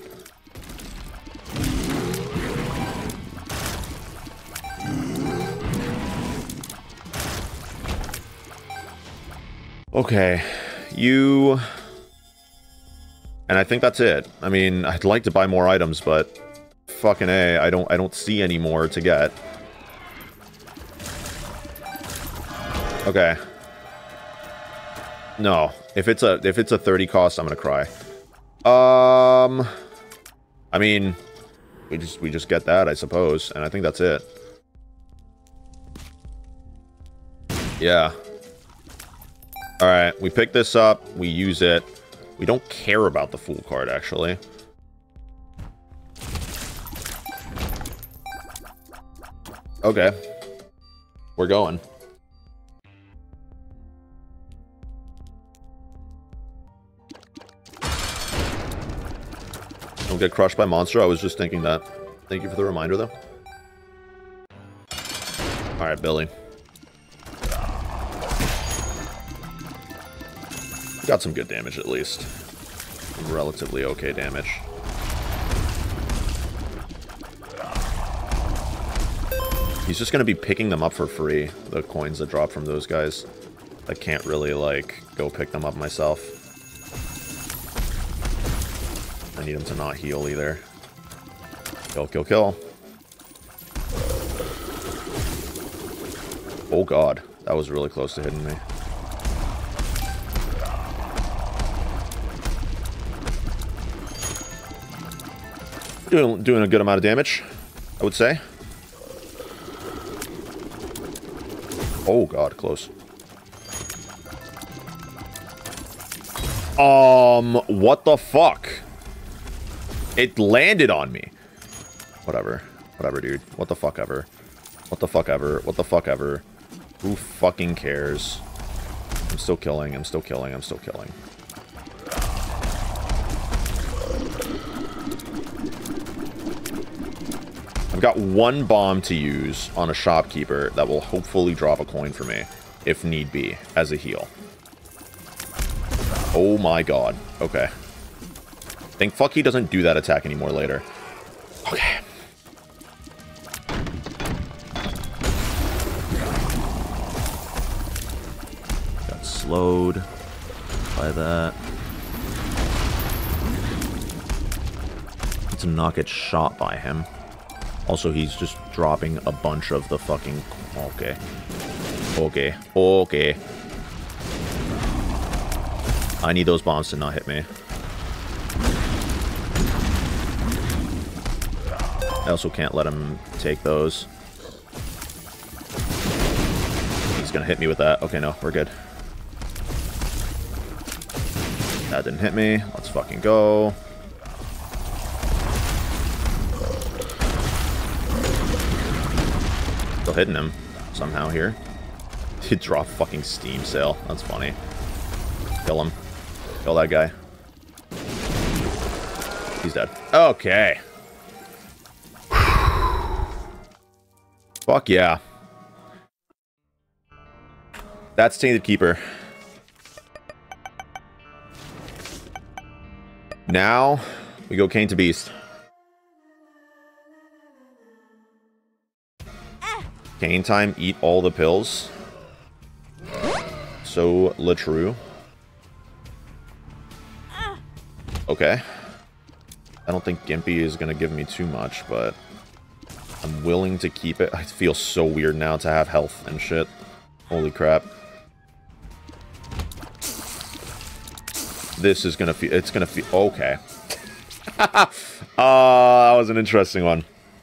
Okay. You... And I think that's it. I mean, I'd like to buy more items, but fucking A, I don't see any more to get. Okay. No. If it's a 30 cost, I'm gonna cry. I mean, we just get that, I suppose, and I think that's it. Yeah. Alright, we pick this up, we use it. We don't care about the Fool card, actually. Okay. We're going. Don't get crushed by monster. I was just thinking that. Thank you for the reminder, though. Alright, Billy. Got some good damage, at least. Some relatively okay damage. He's just going to be picking them up for free, the coins that drop from those guys. I can't really, like, go pick them up myself. I need him to not heal either. Kill, kill, kill. Oh god, that was really close to hitting me. Doing a good amount of damage, I would say. Oh god, close. What the fuck? It landed on me. Whatever. Whatever, dude. What the fuck ever. What the fuck ever. What the fuck ever. Who fucking cares? I'm still killing. I'm still killing. I'm still killing. I've got one bomb to use on a shopkeeper that will hopefully drop a coin for me, if need be, as a heal. Oh my god. Okay. Thank fuck he doesn't do that attack anymore later. Okay. Got slowed by that. Need to not get shot by him. Also, he's just dropping a bunch of the fucking... Okay. Okay. Okay. I need those bombs to not hit me. I also can't let him take those. He's gonna hit me with that. Okay, no, we're good. That didn't hit me. Let's fucking go. Still hitting him somehow here. He dropped fucking Steam Sale. That's funny. Kill him. Kill that guy. He's dead. Okay. Fuck yeah. That's Tainted Keeper. Now, we go Cain to Beast. Cain time, eat all the pills. So, true. Okay. I don't think Gimpy is going to give me too much, but I'm willing to keep it. I feel so weird now to have health and shit. Holy crap. This is going to feel... It's going to feel... Okay. That was an interesting one.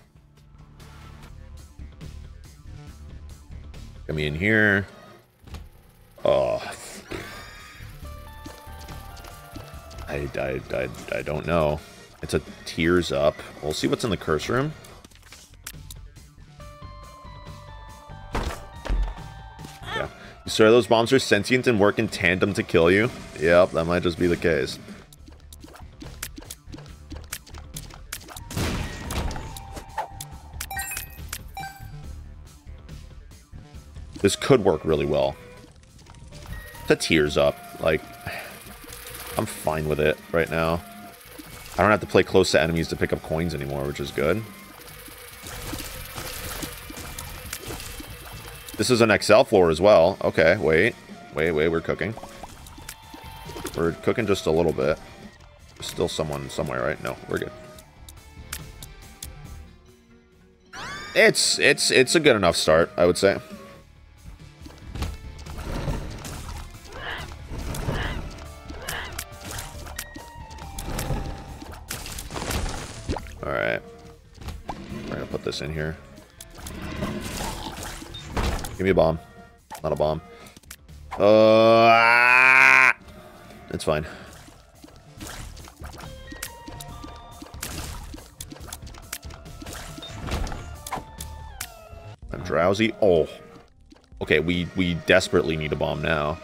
Get me in here. Oh. I don't know. It's a tears up. We'll see what's in the curse room. Yeah. You swear those bombs are sentient and work in tandem to kill you? Yep, that might just be the case. This could work really well. The tears up. Like, I'm fine with it right now. I don't have to play close to enemies to pick up coins anymore, which is good. This is an XL floor as well. Okay, wait. Wait, we're cooking. We're cooking just a little bit. There's still someone somewhere, right? No, we're good. It's a good enough start, I would say. Alright. We're gonna put this in here. Give me a bomb. Not a bomb. It's fine. I'm drowsy. Oh. Okay, we desperately need a bomb now.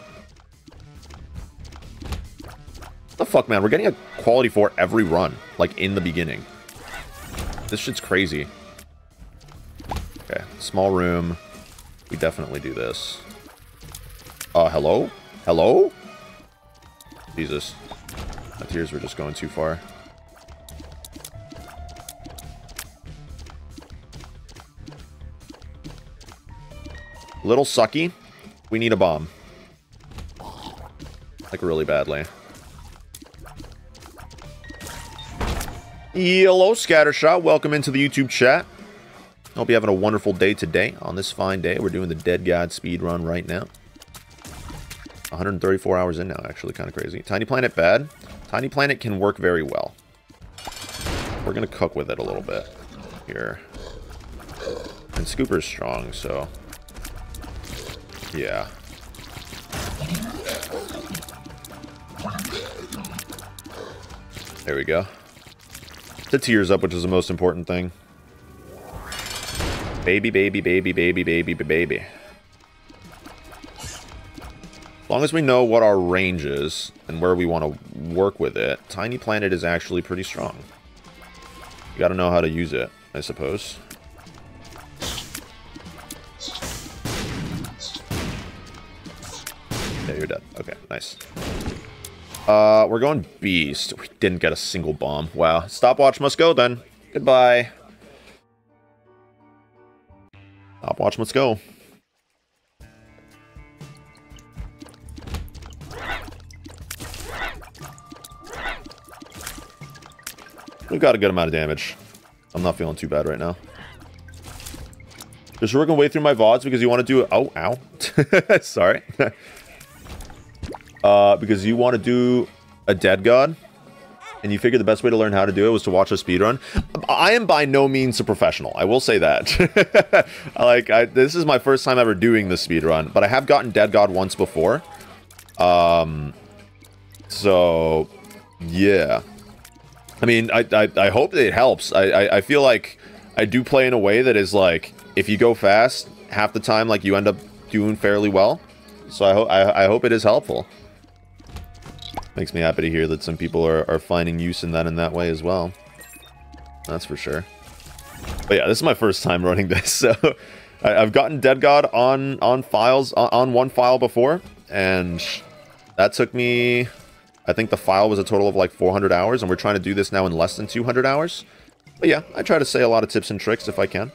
What the fuck, man? We're getting a quality 4 every run. Like, in the beginning. This shit's crazy. Okay, small room. We definitely do this. Hello? Hello? Jesus. My tears were just going too far. Little sucky. We need a bomb. Like, really badly. Hello, Scattershot. Welcome into the YouTube chat. Hope you're having a wonderful day today. On this fine day, we're doing the Dead God speedrun right now. 134 hours in now, actually. Kind of crazy. Tiny Planet bad. Tiny Planet can work very well. We're going to cook with it a little bit here. And Scooper's strong, so... yeah. There we go. The tears up, which is the most important thing. Baby, baby, baby, baby, baby, baby. As long as we know what our range is and where we want to work with it, Tiny Planet is actually pretty strong. You gotta know how to use it, I suppose. Yeah, you're dead. Okay, nice. We're going Beast. We didn't get a single bomb. Wow. Stopwatch must go then. Goodbye. Stopwatch must go. We've got a good amount of damage. I'm not feeling too bad right now. Just working way through my VODs because you want to do... oh, ow. Sorry. Because you want to do a Dead God, and you figured the best way to learn how to do it was to watch a speedrun. I am by no means a professional. I will say that. This is my first time ever doing this speedrun, but I have gotten Dead God once before. So, yeah. I mean, I hope that it helps. I feel like I do play in a way that is like, if you go fast, half the time, like, you end up doing fairly well. So I hope it is helpful. Makes me happy to hear that some people are finding use in that way as well. That's for sure. But yeah, this is my first time running this, so I've gotten Dead God on files on one file before, and that took me, I think the file was a total of like 400 hours, and we're trying to do this now in less than 200 hours. But yeah, I try to say a lot of tips and tricks if I can.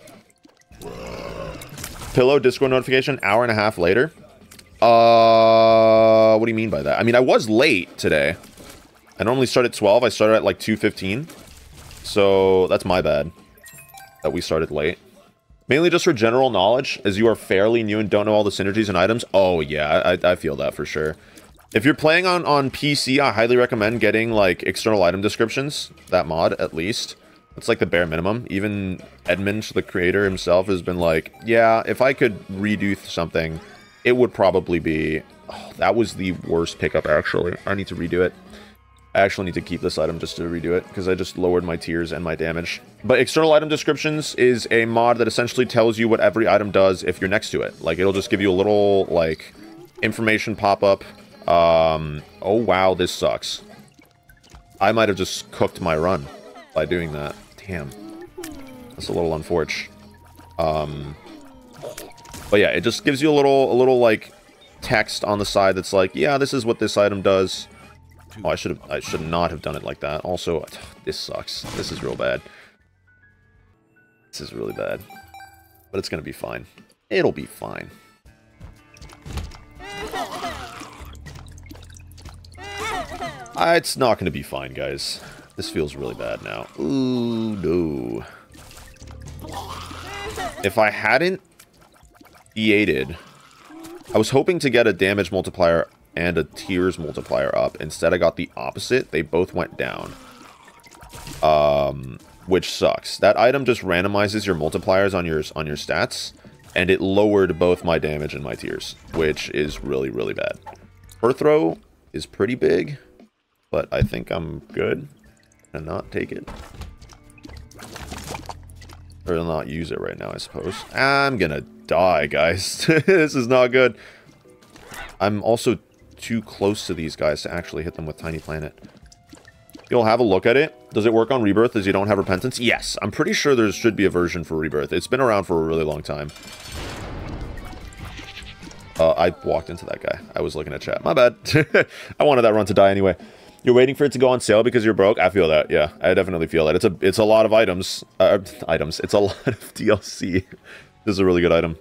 Pillow Discord notification, hour and a half later. What do you mean by that? I mean, I was late today. I normally start at 12. I started at like 2:15. So that's my bad that we started late. Mainly just for general knowledge, as you are fairly new and don't know all the synergies and items. Oh yeah, I feel that for sure. If you're playing on PC, I highly recommend getting like external item descriptions. That mod, at least. It's like the bare minimum. Even Edmund, the creator himself, has been like, yeah, if I could redo something, it would probably be... oh, that was the worst pickup, actually. I need to redo it. I actually need to keep this item just to redo it, because I just lowered my tiers and my damage. But external item descriptions is a mod that essentially tells you what every item does if you're next to it. Like, it'll just give you a little, like, information pop-up. Oh, wow, this sucks. I might have just cooked my run by doing that. Damn. That's a little unfortunate. But yeah, it just gives you a little, like, text on the side that's like, yeah, this is what this item does. Oh, I should not have done it like that. Also, this sucks. This is real bad. This is really bad. But it's gonna be fine. It'll be fine. It's not gonna be fine, guys. This feels really bad now. Ooh, no. If I hadn't E8'd, I was hoping to get a damage multiplier and a tears multiplier up. Instead, I got the opposite. They both went down. Which sucks. That item just randomizes your multipliers on your stats, and it lowered both my damage and my tears, which is really, really bad. Earth throw is pretty big, but I think I'm good and not take it. Or not use it right now, I suppose. I'm gonna die, guys. This is not good. I'm also too close to these guys to actually hit them with Tiny Planet. You'll have a look at it. Does it work on Rebirth as you don't have Repentance? Yes, I'm pretty sure there should be a version for Rebirth. It's been around for a really long time. I walked into that guy. I was looking at chat. My bad. I wanted that run to die anyway. You're waiting for it to go on sale because you're broke? I feel that, yeah. I definitely feel that. It's a lot of items. It's a lot of DLC. This is a really good item.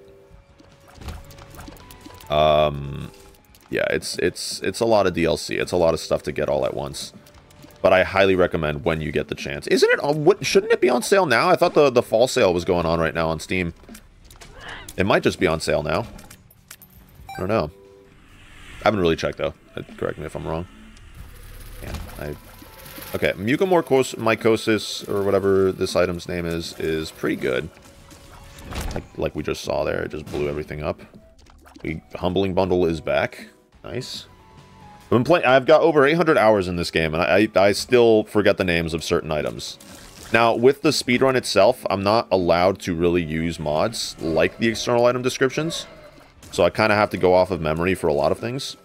Yeah, it's a lot of DLC. It's a lot of stuff to get all at once. But I highly recommend when you get the chance. Isn't it on, shouldn't it be on sale now? I thought the fall sale was going on right now on Steam. It might just be on sale now. I don't know. I haven't really checked though. Correct me if I'm wrong. Yeah, okay, mucormycosis or whatever this item's name is pretty good. Like we just saw there, it just blew everything up. Humbling Bundle is back. Nice. I've got over 800 hours in this game, and I still forget the names of certain items. Now, with the speedrun itself, I'm not allowed to really use mods like the external item descriptions, so I kind of have to go off of memory for a lot of things.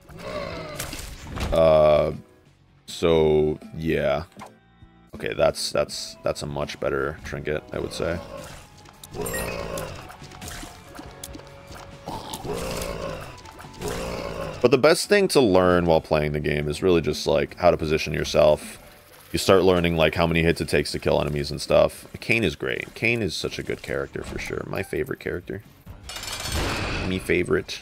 So yeah. Okay, that's a much better trinket, I would say. But the best thing to learn while playing the game is really just, like, how to position yourself. You start learning, like, how many hits it takes to kill enemies and stuff. Kain is great. Kain is such a good character, for sure. My favorite character. Me favorite.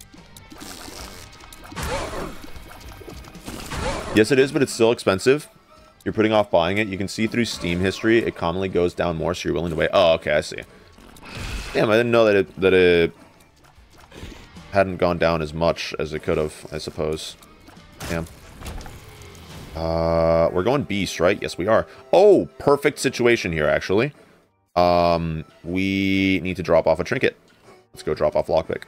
Yes, it is, but it's still expensive. You're putting off buying it. You can see through Steam history, it commonly goes down more, so you're willing to wait. Oh, okay, I see. Damn, I didn't know that it hadn't gone down as much as it could have, I suppose. Damn. We're going Beast, right? Yes, we are. Oh, perfect situation here, actually. We need to drop off a trinket. Let's go drop off Lockpick.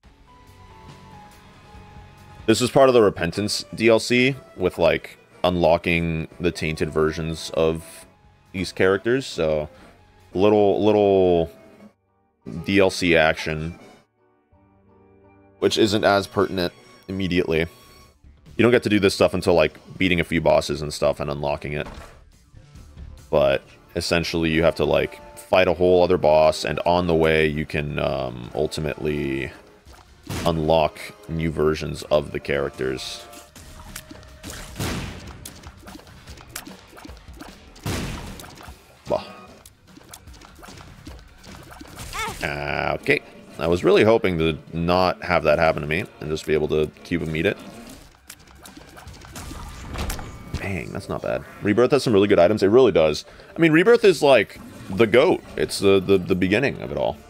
This is part of the Repentance DLC with, like, unlocking the tainted versions of these characters. So, little DLC action, which isn't as pertinent immediately. You don't get to do this stuff until, like, beating a few bosses and stuff and unlocking it. But, essentially, you have to, like, fight a whole other boss, and on the way, you can, ultimately unlock new versions of the characters. Okay. I was really hoping to not have that happen to me and just be able to cube and meet it. Dang, that's not bad. Rebirth has some really good items. It really does. I mean, Rebirth is like the GOAT. It's the beginning of it all.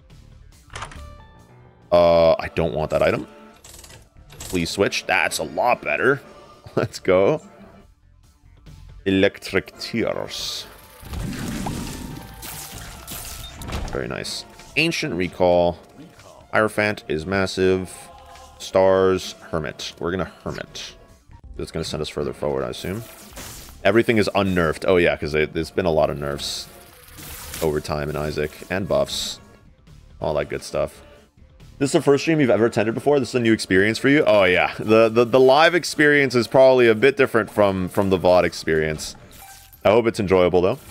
I don't want that item. Please switch. That's a lot better. Let's go. Electric Tears. Very nice. Ancient Recall. Hierophant is massive. Stars. Hermit. We're gonna Hermit It's going to send us further forward, I assume. Everything is unnerfed. Oh, yeah, because there's been a lot of nerfs over time in Isaac. And buffs. All that good stuff. This is the first stream you've ever attended before? This is a new experience for you? Oh, yeah. The live experience is probably a bit different from the VOD experience. I hope it's enjoyable, though.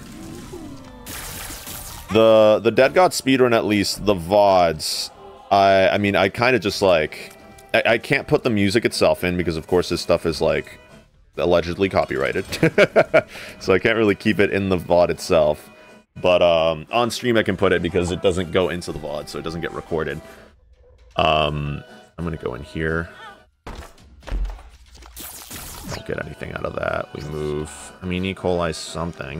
The Dead God speedrun, at least, the VODs, I mean, I kind of just, like... I can't put the music itself in, because, of course, this stuff is, like, allegedly copyrighted. So I can't really keep it in the VOD itself. But on stream I can put it, because it doesn't go into the VOD, so it doesn't get recorded. I'm gonna go in here. Don't get anything out of that. We move. I mean, E. coli something.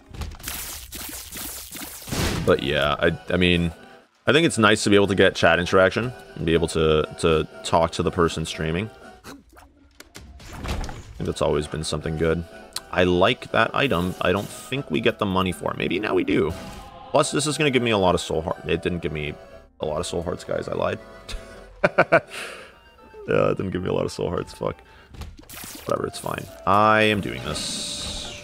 But yeah, I mean, I think it's nice to be able to get chat interaction and be able to talk to the person streaming. I think that's always been something good. I like that item. I don't think we get the money for it. Maybe now we do. Plus, this is going to give me a lot of soul hearts. It didn't give me a lot of soul hearts, guys. I lied. Yeah, it didn't give me a lot of soul hearts. Fuck. Whatever, it's fine. I am doing this.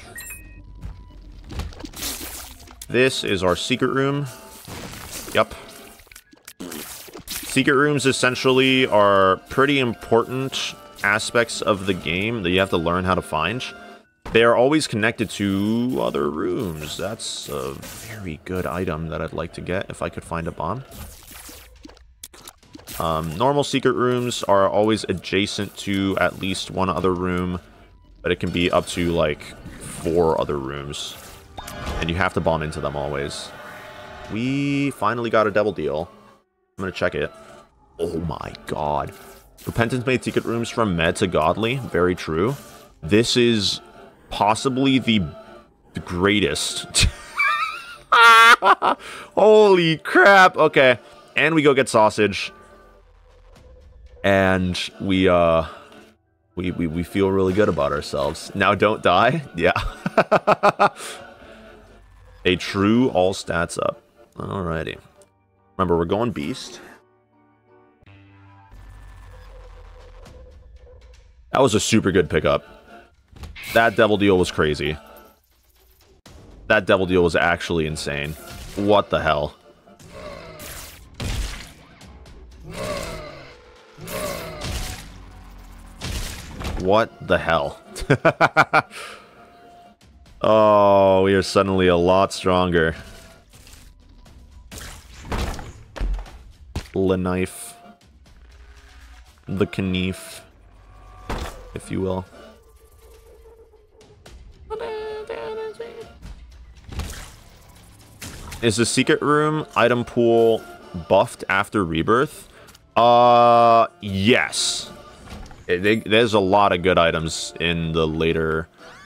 This is our secret room. Yep. Secret rooms essentially are pretty important aspects of the game that you have to learn how to find. They are always connected to other rooms. That's a very good item that I'd like to get if I could find a bomb. Normal secret rooms are always adjacent to at least one other room, but it can be up to, like, 4 other rooms. And you have to bomb into them always. We finally got a devil deal. I'm gonna check it. Oh my god. Repentance made secret rooms from meh to godly. Very true. This is possibly the greatest. Holy crap. Okay. And we go get sausage. And we feel really good about ourselves. Now don't die. Yeah. A true all stats up. Alrighty. Remember, we're going beast. That was a super good pickup. That devil deal was crazy. That devil deal was actually insane. What the hell? What the hell? Oh, we are suddenly a lot stronger. The knife. The knife, if you will. Is the secret room item pool buffed after rebirth? Yes. There's a lot of good items in the later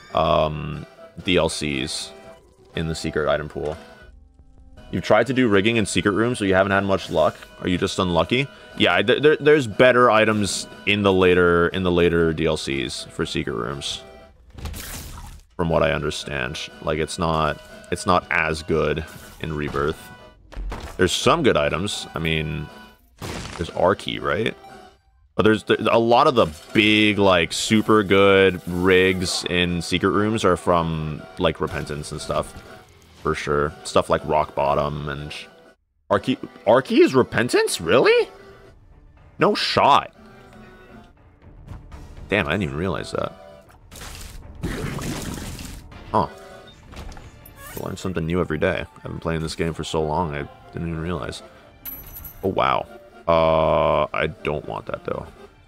DLCs in the secret item pool. You've tried to do rigging in secret rooms, so you haven't had much luck. Are you just unlucky? Yeah, there's better items in the later DLCs for secret rooms, from what I understand. Like, it's not as good in rebirth. There's some good items. I mean, there's R-Key, right? But there's a lot of the big, like, super good rigs in secret rooms are from, like, Repentance and stuff. For sure. Stuff like Rock Bottom and... R-Key is Repentance? Really? No shot. Damn, I didn't even realize that. Huh. I learn something new every day. I've been playing this game for so long, I didn't even realize. Oh, wow. I don't want that, though.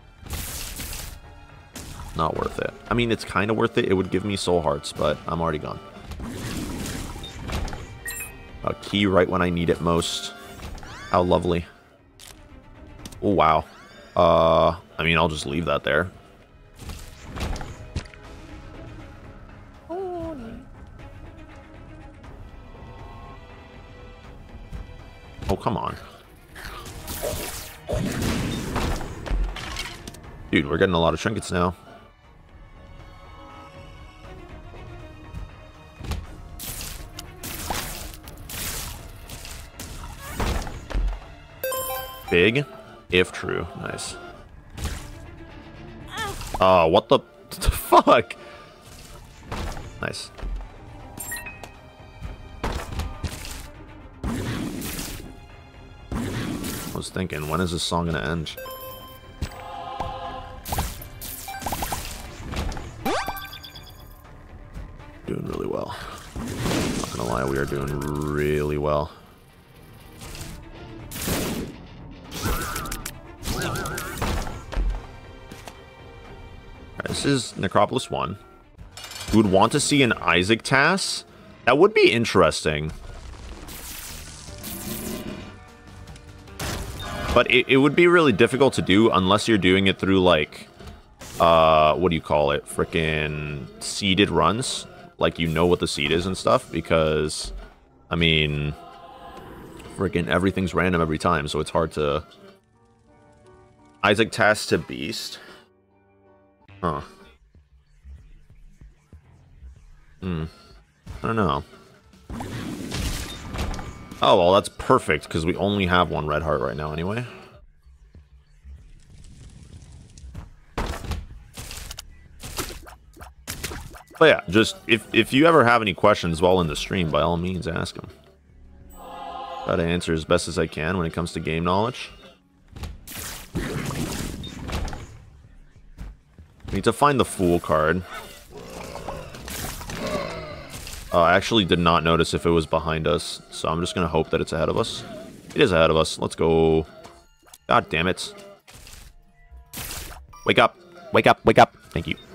Not worth it. I mean, it's kind of worth it. It would give me soul hearts, but I'm already gone. A key right when I need it most. How lovely. Oh, wow. I mean, I'll just leave that there. Oh, come on. Dude, we're getting a lot of trinkets now. Big, if true. Nice. Oh, what the fuck? Nice. I was thinking, when is this song gonna end? Doing really well. Not gonna lie, we are doing really well. Alright, this is Necropolis 1. We would want to see an Isaac task. That would be interesting. But it would be really difficult to do unless you're doing it through, like, what do you call it? Frickin' seeded runs. Like, you know what the seed is and stuff, because, I mean, frickin' everything's random every time, so it's hard to... Isaac task to Beast. Huh. I don't know. Oh, well, that's perfect, because we only have one red heart right now anyway. But yeah, just, if you ever have any questions while in the stream, by all means, ask them. Try to answer as best as I can when it comes to game knowledge. We need to find the Fool card. I actually did not notice if it was behind us, so I'm just going to hope that it's ahead of us. It is ahead of us. Let's go. God damn it. Wake up. Wake up. Wake up. Thank you.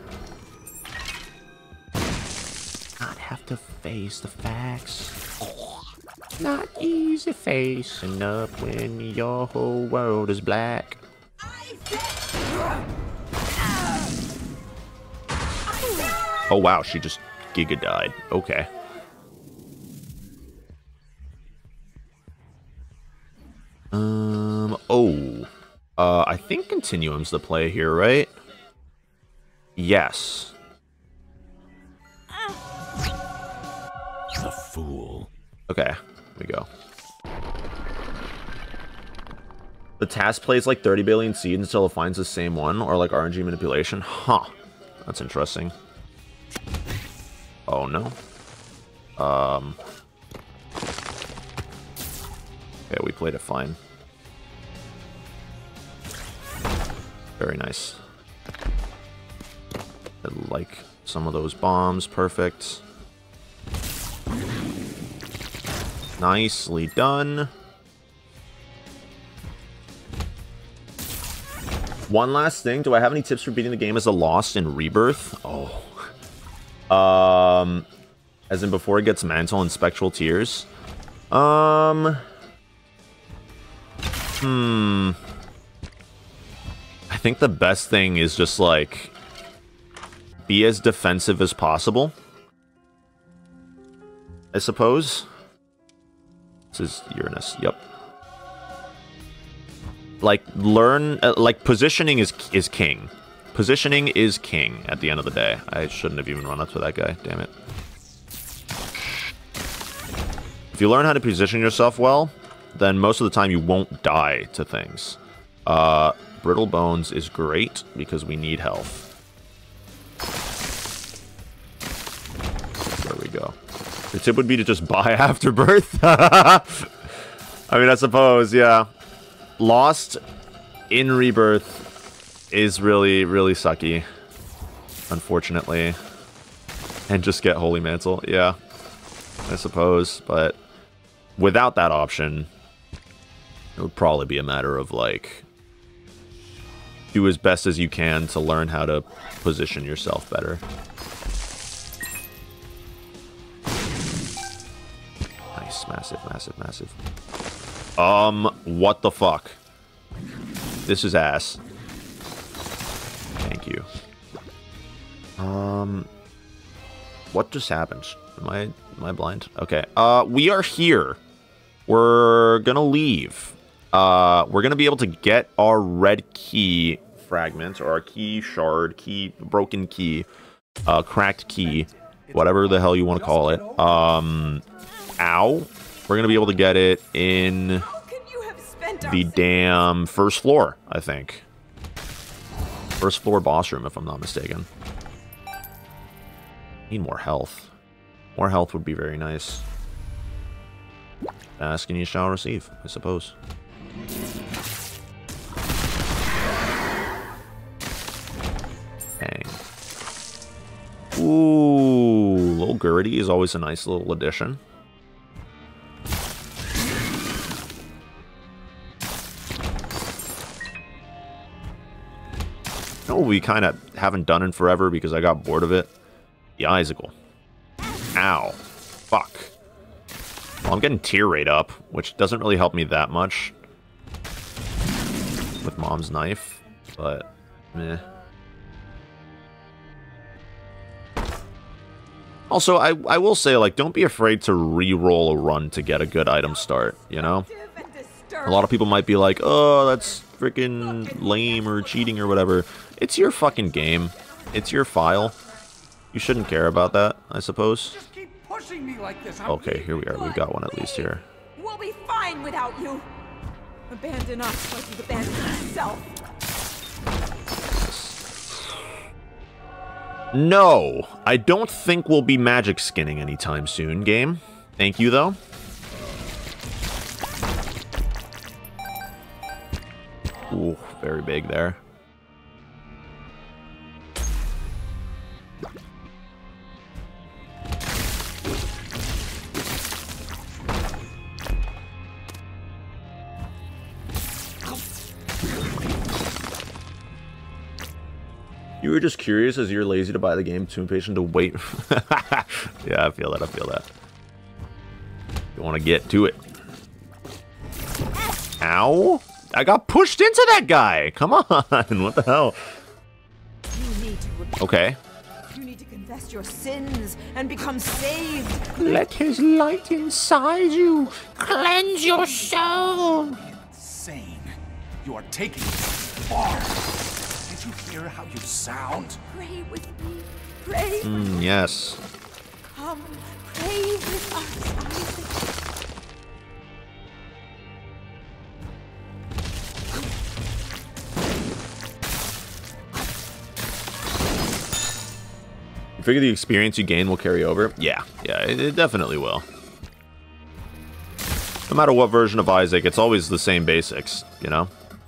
Not have to face the facts. Not easy facing up when your whole world is black. Oh wow, she just giga died. Okay. I think Continuum's the play here, right? Yes. The fool. Okay, here we go. The task plays like 30 billion seeds until it finds the same one, or like RNG manipulation. Huh. That's interesting. Oh, no. Yeah, we played it fine. Very nice. I like some of those bombs. Perfect. Nicely done. One last thing. Do I have any tips for beating the game as a Lost in Rebirth? Oh. As in before it gets Mantle and Spectral Tears? I think the best thing is just, like, be as defensive as possible. I suppose. This is Uranus, yep. Like, learn, like, positioning is king. Positioning is king at the end of the day. I shouldn't have even run up to that guy, damn it. If you learn how to position yourself well, then most of the time you won't die to things. Brittle Bones is great because we need health. There we go. The tip would be to just buy Afterbirth. I mean, I suppose, yeah. Lost in Rebirth is really, really sucky, unfortunately. And just get Holy Mantle, yeah. I suppose, but without that option, it would probably be a matter of, like, do as best as you can to learn how to position yourself better. Nice, massive, massive, massive. What the fuck? This is ass. Thank you. What just happened? Am I blind? Okay. We are here. We're gonna leave. We're gonna be able to get our red key fragment, or our key shard, key, broken key, cracked key, whatever the hell you want to call it. Ow. We're gonna be able to get it in the damn first floor, I think. First floor boss room, if I'm not mistaken. Need more health. More health would be very nice. Ask and you shall receive, I suppose. Dang. Ooh, little Gurdy is always a nice little addition. No, we kind of haven't done in forever because I got bored of it. The icicle. Ow. Fuck. Well, I'm getting tear rate up, which doesn't really help me that much with Mom's knife, but meh. Also, I will say, like, don't be afraid to re-roll a run to get a good item start, you know? A lot of people might be like, oh, that's freaking lame or cheating or whatever. It's your fucking game. It's your file. You shouldn't care about that, I suppose. Just keep pushing me like this. Okay, here we are. We've got one at least here. We'll be fine without you. Abandon us like you've abandoned yourself. No, I don't think we'll be magic skinning anytime soon, game. Thank you, though. Ooh, very big there. You were just curious as you're lazy to buy the game, too impatient to wait. Yeah, I feel that, I feel that. You want to get to it. Ow! I got pushed into that guy! Come on! What the hell? You need to repent. Okay. You need to confess your sins and become saved. Let his light inside you cleanse your soul! Insane. You are taking it far. Did you hear how you sound? Pray with me. Pray. Yes. Come, pray with us, Isaac. You figure the experience you gain will carry over? Yeah, it definitely will. No matter what version of Isaac, it's always the same basics, you know?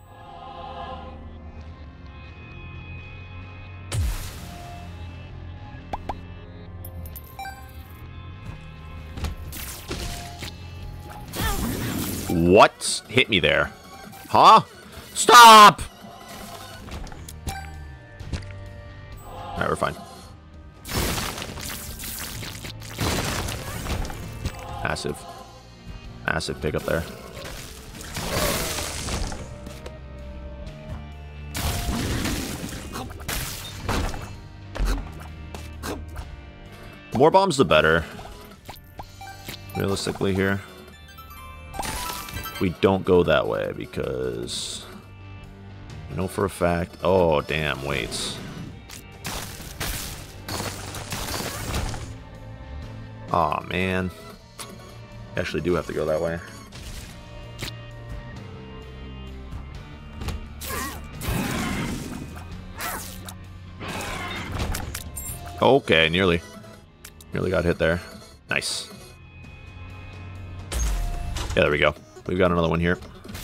What hit me there? Huh? Stop! Alright, we're fine. Massive. Massive pickup there. More bombs the better. Realistically here. We don't go that way because you know for a fact. Oh damn, wait. Aw, man. Actually do have to go that way. Okay, nearly got hit there. Nice. Yeah, there we go. We've got another one here.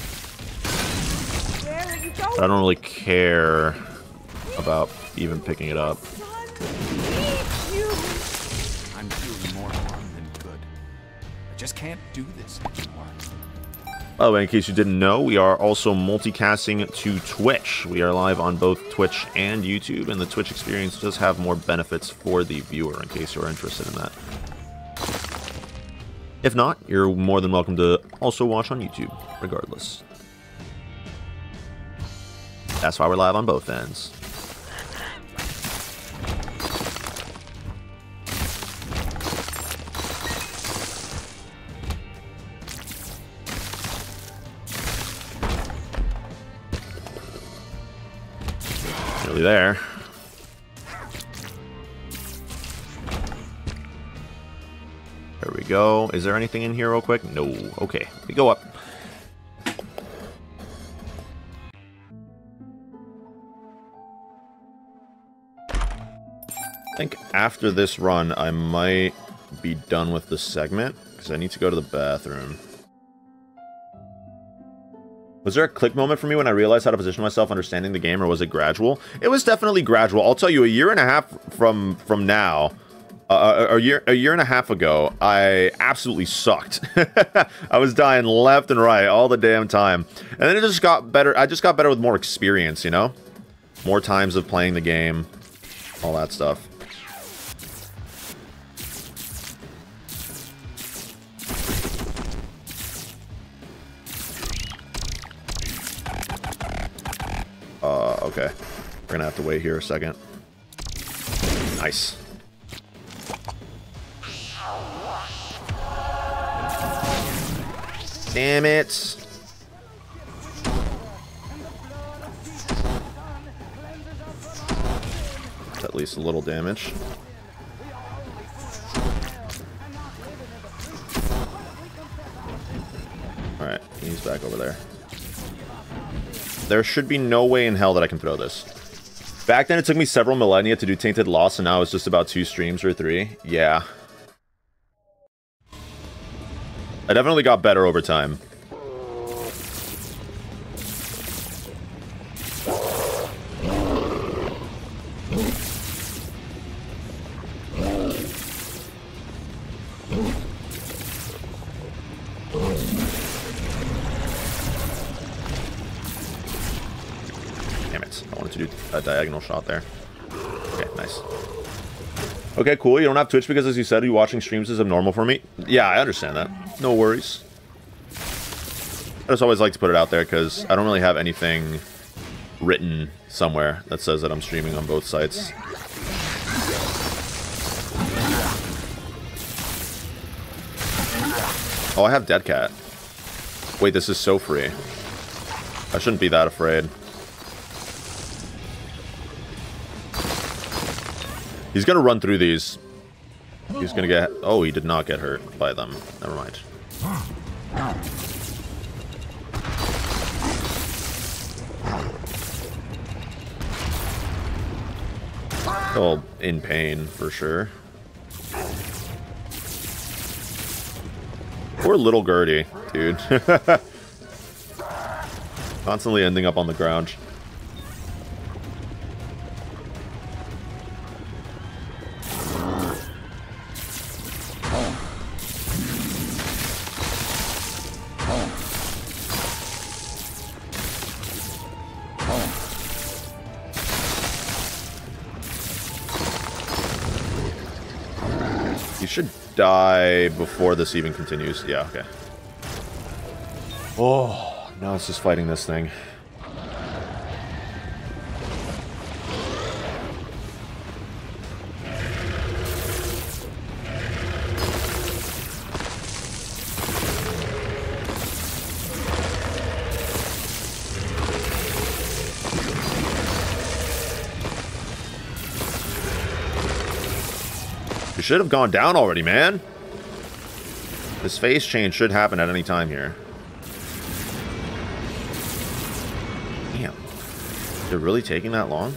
Where are you going? But I don't really care about even picking it up. Son, leave you. I'm doing more harm than good. I just can't do this anymore. By the way, in case you didn't know, we are also multicasting to Twitch. We are live on both Twitch and YouTube, and the Twitch experience does have more benefits for the viewer, in case you're interested in that. If not, you're more than welcome to also watch on YouTube, regardless. That's why we're live on both ends. Nearly there. There we go. Is there anything in here real quick? No. Okay, we go up. think after this run, I might be done with the segment, because I need to go to the bathroom. Was there a click moment for me when I realized how to position myself understanding the game, or was it gradual? It was definitely gradual. I'll tell you, a year and a half from now, a year and a half ago, I absolutely sucked. I was dying left and right all the damn time. And then it just got better. I just got better with more experience, you know? More times of playing the game, all that stuff. Okay. We're gonna have to wait here a second. Nice. Damn it. That's at least a little damage. Alright, he's back over there. There should be no way in hell that I can throw this. Back then, it took me several millennia to do Tainted Lost, and now it's just about 2 streams or 3. Yeah. I definitely got better over time. A diagonal shot there. Okay, nice. Okay, cool. You don't have Twitch because, as you said, you watching streams is abnormal for me. Yeah, I understand that. No worries. I just always like to put it out there because I don't really have anything written somewhere that says that I'm streaming on both sites. Oh, I have Dead Cat. Wait, this is so free. I shouldn't be that afraid. He's gonna run through these. He's gonna get... Oh, he did not get hurt by them. Never mind. Still in pain, for sure. Poor little Gertie, dude. Constantly ending up on the ground. Should die before this even continues. Yeah, okay. Oh, now it's just fighting this thing. Should have gone down already, man. This phase change should happen at any time here. Damn. They're really taking that long?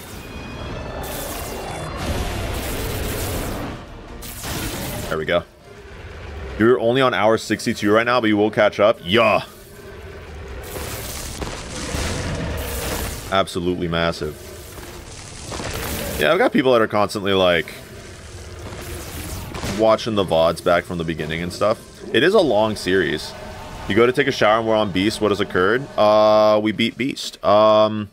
There we go. You're only on hour 62 right now, but you will catch up. Yeah. Absolutely massive. Yeah, I've got people that are constantly like watching the VODs back from the beginning and stuff. It is a long series. You go to take a shower and we're on Beast. What has occurred? We beat Beast. And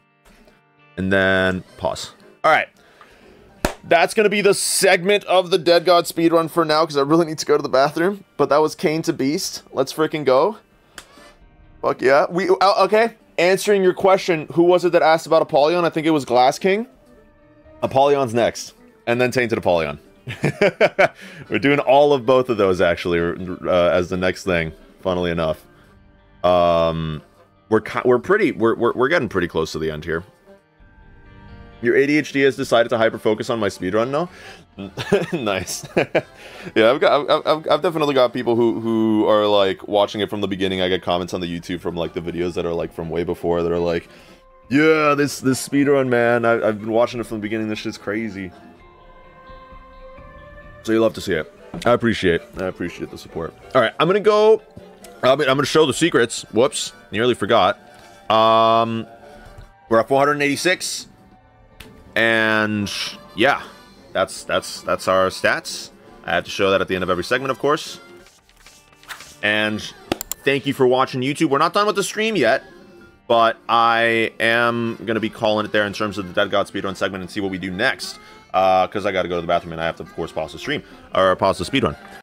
then pause. All right. That's going to be the segment of the Dead God speedrun for now because I really need to go to the bathroom. But that was Kane to Beast. Let's freaking go. Fuck yeah. Okay. Answering your question, who was it that asked about Apollyon? I think it was Glass King. Apollyon's next. And then Tainted Apollyon. We're doing all of both of those actually as the next thing. Funnily enough, we're getting pretty close to the end here. Your ADHD has decided to hyper focus on my speedrun now. Nice. Yeah, I've definitely got people who are like watching it from the beginning. I get comments on the YouTube from like the videos that are like from way before that are like, yeah, this speedrun, man. I've been watching it from the beginning. This shit's crazy. So you love to see it. I appreciate the support. All right, I'm gonna go. I'm gonna show the secrets. Whoops, nearly forgot. We're at 486, and yeah, that's our stats. I have to show that at the end of every segment, of course. And thank you for watching, YouTube. We're not done with the stream yet, but I am going to be calling it there in terms of the Dead God Speedrun segment and see what we do next. Because I got to go to the bathroom and I have to, of course, pause the stream. Or pause the speedrun.